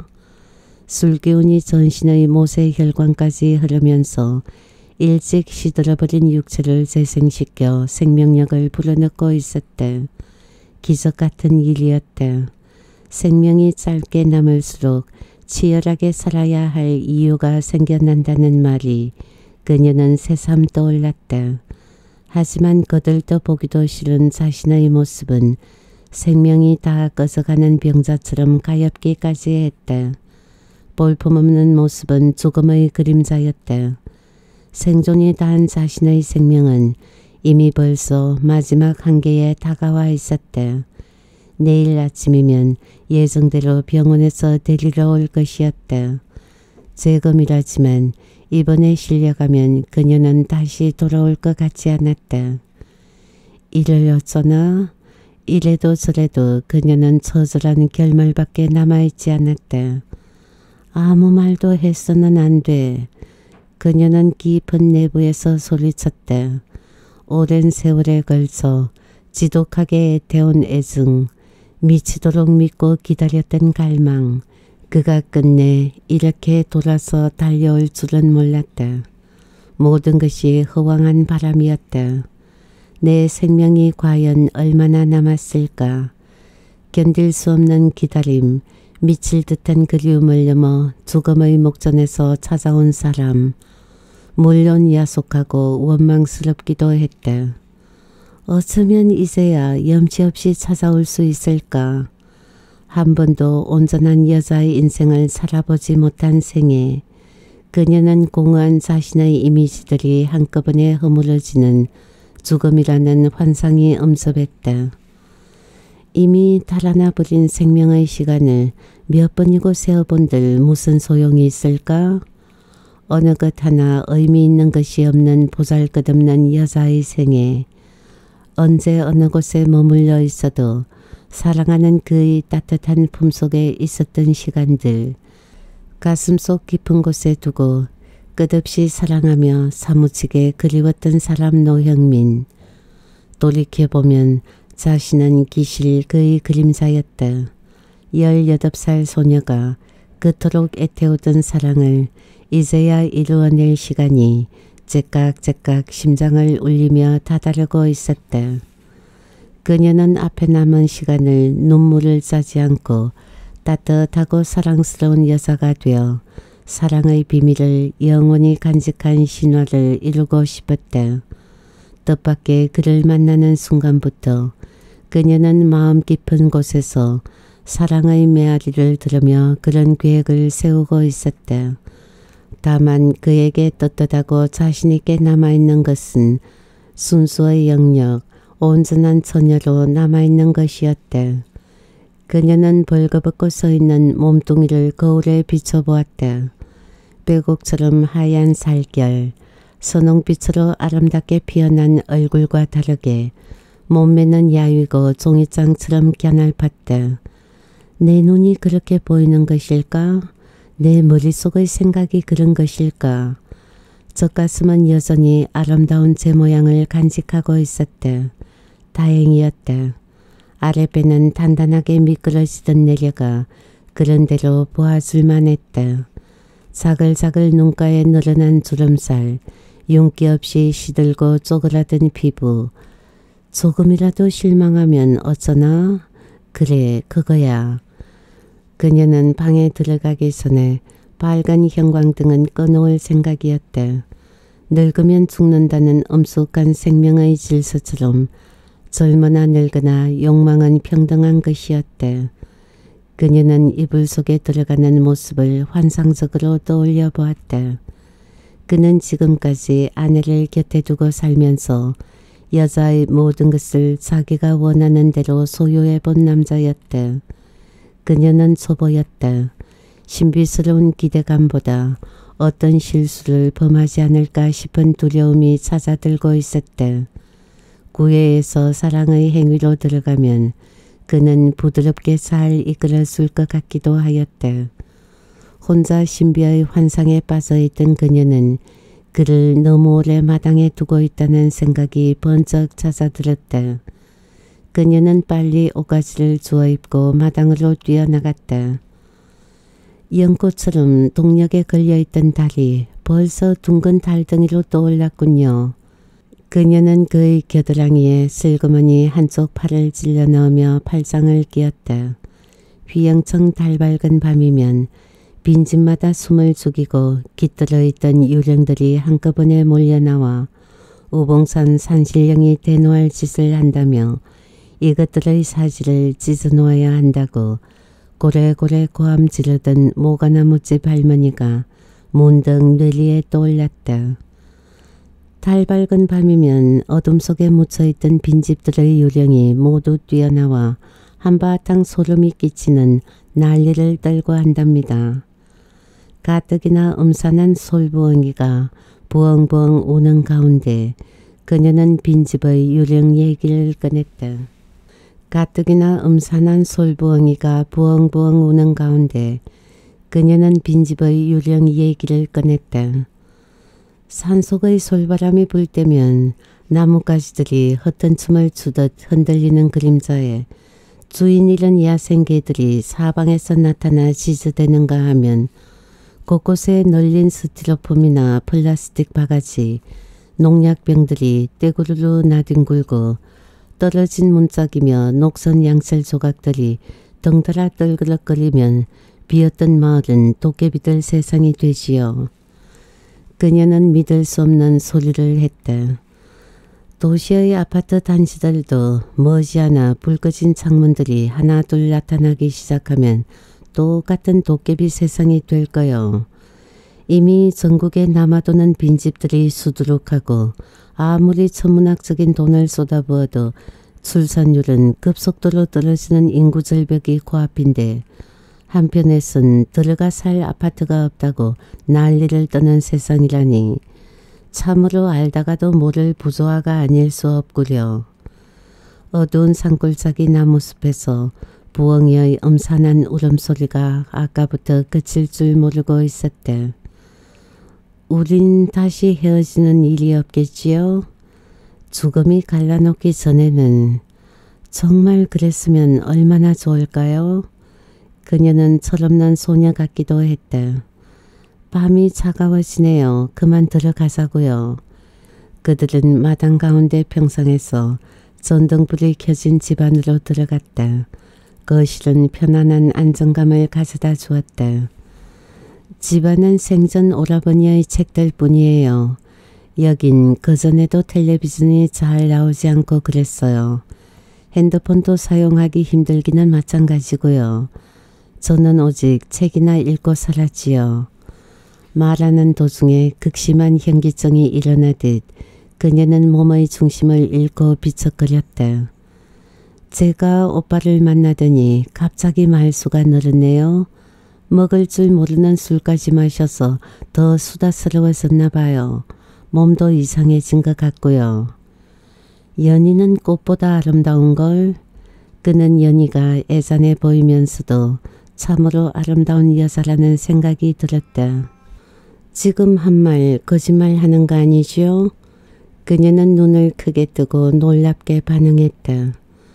술기운이 전신의 모세혈관까지 흐르면서 일찍 시들어버린 육체를 재생시켜 생명력을 불어넣고 있었다. 기적 같은 일이었다. 생명이 짧게 남을수록 치열하게 살아야 할 이유가 생겨난다는 말이 그녀는 새삼 떠올랐다. 하지만 거들떠 보기도 싫은 자신의 모습은 생명이 다 꺼져가는 병자처럼 가엾기까지 했다. 볼품없는 모습은 죽음의 그림자였다. 생존이 다한 자신의 생명은 이미 벌써 마지막 한계에 다가와 있었다. 내일 아침이면 예정대로 병원에서 데리러 올 것이었다. 재검이라지만 이번에 실려가면 그녀는 다시 돌아올 것 같지 않았다. 이를 어쩌나? 이래도 저래도 그녀는 처절한 결말밖에 남아있지 않았다. 아무 말도 해서는 안 돼. 그녀는 깊은 내부에서 소리쳤다. 오랜 세월에 걸쳐 지독하게 애태운 애증, 미치도록 믿고 기다렸던 갈망, 그가 끝내 이렇게 돌아서 달려올 줄은 몰랐다. 모든 것이 허황한 바람이었다. 내 생명이 과연 얼마나 남았을까? 견딜 수 없는 기다림, 미칠 듯한 그리움을 넘어 죽음의 목전에서 찾아온 사람, 물론 야속하고 원망스럽기도 했다. 어쩌면 이제야 염치 없이 찾아올 수 있을까? 한 번도 온전한 여자의 인생을 살아보지 못한 생에 그녀는 공허한 자신의 이미지들이 한꺼번에 허물어지는 죽음이라는 환상이 엄습했다. 이미 달아나 버린 생명의 시간을 몇 번이고 세어본들 무슨 소용이 있을까? 어느 것 하나 의미 있는 것이 없는 보잘것없는 여자의 생에 언제 어느 곳에 머물러 있어도 사랑하는 그의 따뜻한 품속에 있었던 시간들, 가슴속 깊은 곳에 두고 끝없이 사랑하며 사무치게 그리웠던 사람 노형민. 돌이켜보면 자신은 기실 그의 그림자였다. 열여덟 살 소녀가 그토록 애태우던 사랑을 이제야 이루어낼 시간이 째깍째깍 심장을 울리며 다다르고 있었다. 그녀는 앞에 남은 시간을 눈물을 짜지 않고 따뜻하고 사랑스러운 여자가 되어 사랑의 비밀을 영원히 간직한 신화를 이루고 싶었다. 뜻밖의 그를 만나는 순간부터 그녀는 마음 깊은 곳에서 사랑의 메아리를 들으며 그런 계획을 세우고 있었다. 다만 그에게 떳떳하고 자신있게 남아있는 것은 순수의 영역, 온전한 처녀로 남아있는 것이었다. 그녀는 벌거벗고 서있는 몸뚱이를 거울에 비춰보았다. 빼곡처럼 하얀 살결, 선홍빛으로 아름답게 피어난 얼굴과 다르게 몸매는 야위고 종이장처럼 갸냘팠다. 내 눈이 그렇게 보이는 것일까? 내 머릿속의 생각이 그런 것일까? 젖가슴은 여전히 아름다운 제 모양을 간직하고 있었다. 다행이었다. 아랫배는 단단하게 미끄러지던 내려가 그런대로 보아줄만 했다. 자글자글 눈가에 늘어난 주름살, 윤기 없이 시들고 쪼그라든 피부. 조금이라도 실망하면 어쩌나? 그래, 그거야. 그녀는 방에 들어가기 전에 밝은 형광등은 꺼놓을 생각이었다. 늙으면 죽는다는 엄숙한 생명의 질서처럼 젊으나 늙으나 욕망은 평등한 것이었다. 그녀는 이불 속에 들어가는 모습을 환상적으로 떠올려 보았다. 그는 지금까지 아내를 곁에 두고 살면서 여자의 모든 것을 자기가 원하는 대로 소유해 본 남자였다. 그녀는 초보였다. 신비스러운 기대감보다 어떤 실수를 범하지 않을까 싶은 두려움이 찾아들고 있었다. 구애에서 사랑의 행위로 들어가면 그는 부드럽게 잘 이끌어줄 것 같기도 하였다. 혼자 신비의 환상에 빠져있던 그녀는 그를 너무 오래 마당에 두고 있다는 생각이 번쩍 찾아들었다. 그녀는 빨리 옷가지를 주워 입고 마당으로 뛰어나갔다. 연꽃처럼 동력에 걸려있던 달이 벌써 둥근 달덩이로 떠올랐군요. 그녀는 그의 겨드랑이에 슬그머니 한쪽 팔을 찔러 넣으며 팔짱을 끼었다. 휘영청 달밝은 밤이면 빈집마다 숨을 죽이고 깃들어 있던 유령들이 한꺼번에 몰려나와 우봉산 산신령이 대노할 짓을 한다며 이것들의 사지를 찢어놓아야 한다고 고래고래 고함 지르던 모가나무집 할머니가 문득 뇌리에 떠올랐다. 달 밝은 밤이면 어둠 속에 묻혀있던 빈집들의 유령이 모두 뛰어나와 한바탕 소름이 끼치는 난리를 떨고 한답니다. 가뜩이나 음산한 솔부엉이가 부엉부엉 우는 가운데 그녀는 빈집의 유령 얘기를 꺼냈다. 가뜩이나 음산한 솔부엉이가 부엉부엉 우는 가운데 그녀는 빈집의 유령 얘기를 꺼냈다. 산속의 솔바람이 불 때면 나뭇가지들이 헛된 춤을 추듯 흔들리는 그림자에 주인 잃은 야생개들이 사방에서 나타나 지저대는가 하면 곳곳에 널린 스티로폼이나 플라스틱 바가지, 농약병들이 떼구르르 나뒹굴고 떨어진 문짝이며 녹선 양철 조각들이 덩달아 떨그럭거리면 비었던 마을은 도깨비들 세상이 되지요. 그녀는 믿을 수 없는 소리를 했다. 도시의 아파트 단지들도 머지않아 불 꺼진 창문들이 하나 둘 나타나기 시작하면 똑같은 도깨비 세상이 될 거요. 이미 전국에 남아도는 빈집들이 수두룩하고 아무리 천문학적인 돈을 쏟아부어도 출산율은 급속도로 떨어지는 인구 절벽이 코앞인데 한편에선 들어가 살 아파트가 없다고 난리를 떠는 세상이라니 참으로 알다가도 모를 부조화가 아닐 수 없구려. 어두운 산골짜기 나무숲에서 부엉이의 음산한 울음소리가 아까부터 그칠 줄 모르고 있었대. 우린 다시 헤어지는 일이 없겠지요? 죽음이 갈라놓기 전에는. 정말 그랬으면 얼마나 좋을까요? 그녀는 철없는 소녀 같기도 했다. 밤이 차가워지네요. 그만 들어가자고요. 그들은 마당 가운데 평상에서 전등불이 켜진 집 안으로 들어갔다. 거실은 편안한 안정감을 가져다 주었다. 집안은 생전 오라버니의 책들 뿐이에요. 여긴 그전에도 텔레비전이 잘 나오지 않고 그랬어요. 핸드폰도 사용하기 힘들기는 마찬가지고요. 저는 오직 책이나 읽고 살았지요. 말하는 도중에 극심한 현기증이 일어나듯 그녀는 몸의 중심을 잃고 비척거렸다. 제가 오빠를 만나더니 갑자기 말수가 늘었네요. 먹을 줄 모르는 술까지 마셔서 더 수다스러워졌나 봐요. 몸도 이상해진 것 같고요. 연희는 꽃보다 아름다운 걸. 그는 연희가 애잔해 보이면서도 참으로 아름다운 여자라는 생각이 들었다. 지금 한 말 거짓말 하는 거 아니죠? 그녀는 눈을 크게 뜨고 놀랍게 반응했다.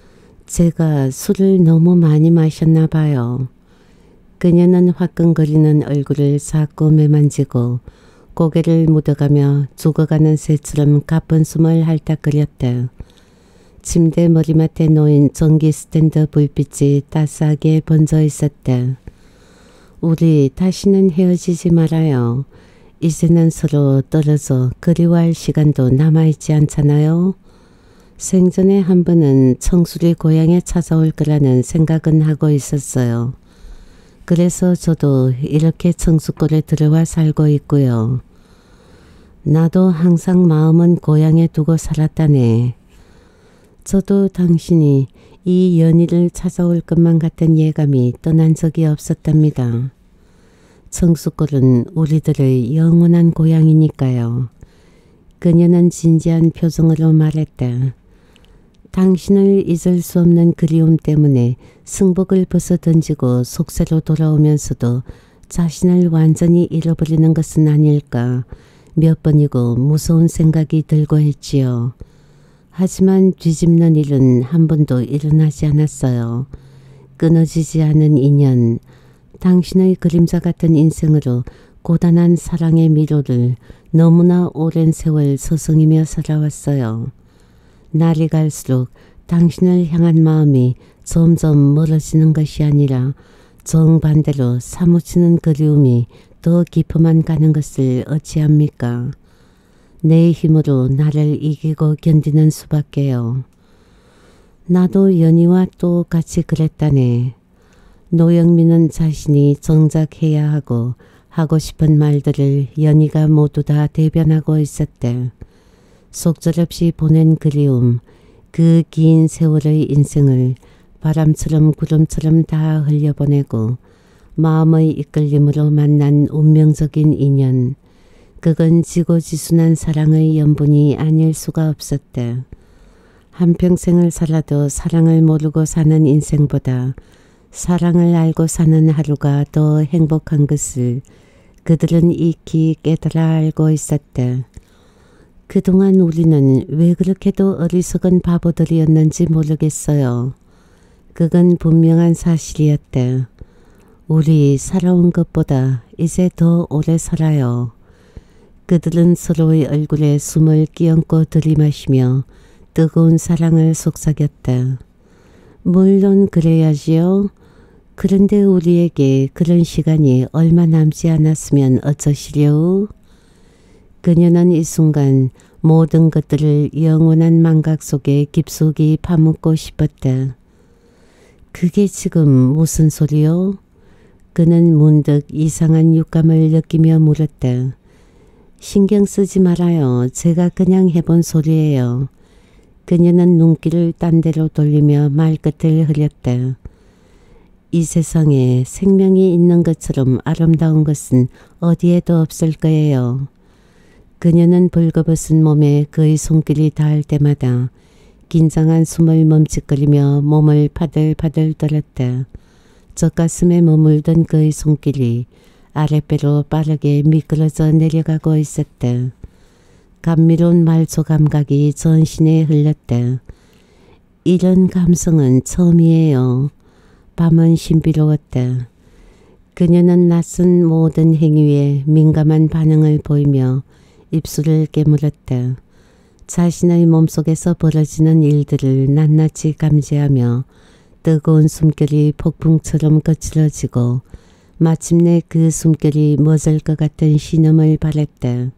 제가 술을 너무 많이 마셨나 봐요. 그녀는 화끈거리는 얼굴을 자꾸 매만지고 고개를 묻어가며 죽어가는 새처럼 가쁜 숨을 핥아거렸다. 침대 머리맡에 놓인 전기 스탠드 불빛이 따스하게 번져 있었다. 우리 다시는 헤어지지 말아요. 이제는 서로 떨어져 그리워할 시간도 남아있지 않잖아요. 생전에 한 번은 청술이 고향에 찾아올 거라는 생각은 하고 있었어요. 그래서 저도 이렇게 청수골에 들어와 살고 있고요. 나도 항상 마음은 고향에 두고 살았다네. 저도 당신이 이 연희를 찾아올 것만 같은 예감이 떠난 적이 없었답니다. 청수골은 우리들의 영원한 고향이니까요. 그녀는 진지한 표정으로 말했다. 당신을 잊을 수 없는 그리움 때문에 승복을 벗어던지고 속세로 돌아오면서도 자신을 완전히 잃어버리는 것은 아닐까 몇 번이고 무서운 생각이 들고 했지요. 하지만 뒤집는 일은 한 번도 일어나지 않았어요. 끊어지지 않은 인연, 당신의 그림자 같은 인생으로 고단한 사랑의 미로를 너무나 오랜 세월 서성이며 살아왔어요. 날이 갈수록 당신을 향한 마음이 점점 멀어지는 것이 아니라 정반대로 사무치는 그리움이 더 깊어만 가는 것을 어찌합니까? 내 힘으로 나를 이기고 견디는 수밖에요. 나도 연희와 똑같이 그랬다네. 노영민은 자신이 정작 해야 하고 하고 싶은 말들을 연희가 모두 다 대변하고 있었대. 속절없이 보낸 그리움, 그 긴 세월의 인생을 바람처럼 구름처럼 다 흘려보내고 마음의 이끌림으로 만난 운명적인 인연, 그건 지고지순한 사랑의 연분이 아닐 수가 없었대. 한평생을 살아도 사랑을 모르고 사는 인생보다 사랑을 알고 사는 하루가 더 행복한 것을 그들은 익히 깨달아 알고 있었대. 그동안 우리는 왜 그렇게도 어리석은 바보들이었는지 모르겠어요. 그건 분명한 사실이었대. 우리 살아온 것보다 이제 더 오래 살아요. 그들은 서로의 얼굴에 숨을 끼얹고 들이마시며 뜨거운 사랑을 속삭였다. 물론 그래야지요. 그런데 우리에게 그런 시간이 얼마 남지 않았으면 어쩌시려우? 그녀는 이 순간 모든 것들을 영원한 망각 속에 깊숙이 파묻고 싶었다. 그게 지금 무슨 소리요? 그는 문득 이상한 육감을 느끼며 물었다. 신경 쓰지 말아요. 제가 그냥 해본 소리예요. 그녀는 눈길을 딴 데로 돌리며 말끝을 흐렸다. 이 세상에 생명이 있는 것처럼 아름다운 것은 어디에도 없을 거예요. 그녀는 벌거벗은 몸에 그의 손길이 닿을 때마다 긴장한 숨을 멈칫거리며 몸을 파들파들 떨었다. 젖가슴에 머물던 그의 손길이 아랫배로 빠르게 미끄러져 내려가고 있었다. 감미로운 말초 감각이 전신에 흘렀다. 이런 감성은 처음이에요. 밤은 신비로웠다. 그녀는 낯선 모든 행위에 민감한 반응을 보이며 입술을 깨물었다. 자신의 몸속에서 벌어지는 일들을 낱낱이 감지하며 뜨거운 숨결이 폭풍처럼 거칠어지고 마침내 그 숨결이 멎을 것 같은 신음을 발했다.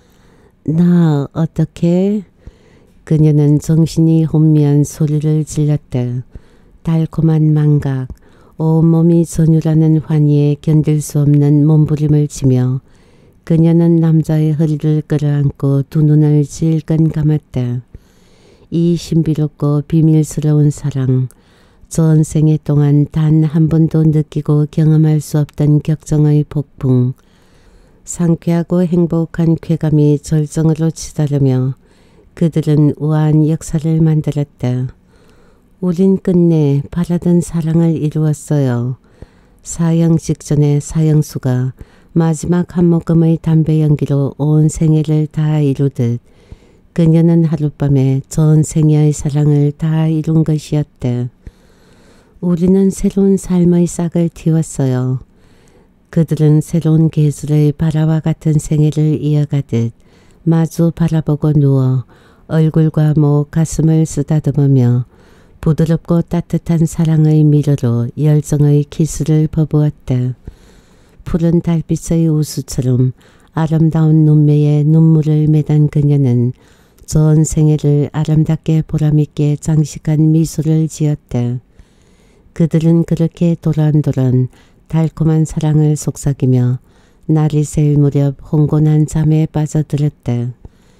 나 어떻게? 그녀는 정신이 혼미한 소리를 질렀다. 달콤한 망각, 온몸이 전율하는 환희에 견딜 수 없는 몸부림을 치며 그녀는 남자의 허리를 끌어안고 두 눈을 질끈 감았다. 이 신비롭고 비밀스러운 사랑, 전생애 동안 단 한 번도 느끼고 경험할 수 없던 격정의 폭풍, 상쾌하고 행복한 쾌감이 절정으로 치달으며 그들은 우아한 역사를 만들었다. 우린 끝내 바라던 사랑을 이루었어요. 사형 직전에 사형수가 마지막 한 모금의 담배 연기로 온 생애를 다 이루듯 그녀는 하룻밤에 전 생애의 사랑을 다 이룬 것이었다. 우리는 새로운 삶의 싹을 틔웠어요. 그들은 새로운 계절의 바라와 같은 생애를 이어가듯 마주 바라보고 누워 얼굴과 목, 가슴을 쓰다듬으며 부드럽고 따뜻한 사랑의 미로로 열정의 키스를 퍼부었다. 푸른 달빛의 우수처럼 아름다운 눈매에 눈물을 매단 그녀는 전 생애를 아름답게 보람있게 장식한 미소를 지었다. 그들은 그렇게 도란도란 달콤한 사랑을 속삭이며 날이 새일 무렵 홍곤한 잠에 빠져들었다.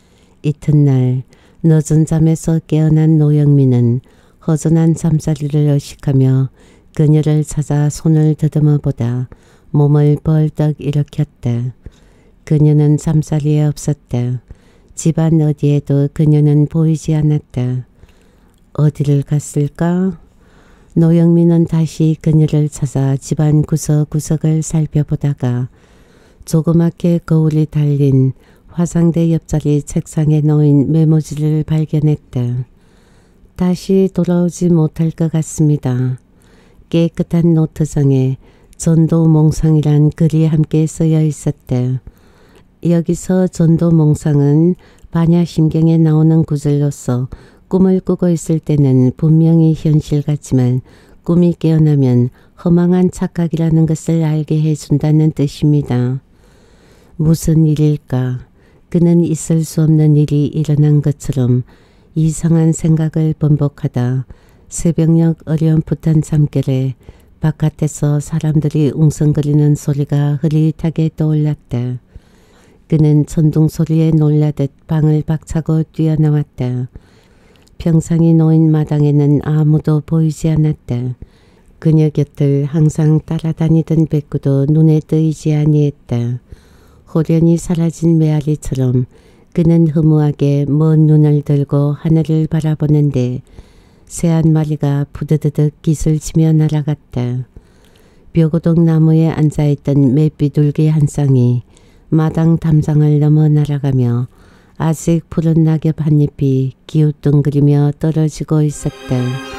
이튿날 늦은 잠에서 깨어난 노영민은 허전한 잠자리를 의식하며 그녀를 찾아 손을 더듬어 보다 몸을 벌떡 일으켰다. 그녀는 잠자리에 없었다. 집안 어디에도 그녀는 보이지 않았다. 어디를 갔을까? 노영민은 다시 그녀를 찾아 집안 구석구석을 살펴보다가 조그맣게 거울이 달린 화상대 옆자리 책상에 놓인 메모지를 발견했다. 다시 돌아오지 못할 것 같습니다. 깨끗한 노트상에 전도몽상이란 글이 함께 쓰여 있었다. 여기서 전도몽상은 반야심경에 나오는 구절로서 꿈을 꾸고 있을 때는 분명히 현실 같지만 꿈이 깨어나면 허망한 착각이라는 것을 알게 해준다는 뜻입니다. 무슨 일일까? 그는 있을 수 없는 일이 일어난 것처럼 이상한 생각을 번복하다 새벽녘 어렴풋한 잠결에 바깥에서 사람들이 웅성거리는 소리가 흐릿하게 떠올랐다. 그는 천둥소리에 놀라듯 방을 박차고 뛰어나왔다. 평상이 놓인 마당에는 아무도 보이지 않았다. 그녀 곁을 항상 따라다니던 백구도 눈에 띄지 아니했다. 호련히 사라진 메아리처럼 그는 허무하게 먼 눈을 들고 하늘을 바라보는데 새 한 마리가 부드드득 기슬치며 날아갔다. 벼고동 나무에 앉아있던 맷비둘기 한 쌍이 마당 담장을 넘어 날아가며 아직 푸른 낙엽 한 잎이 기우뚱거리며 떨어지고 있었다.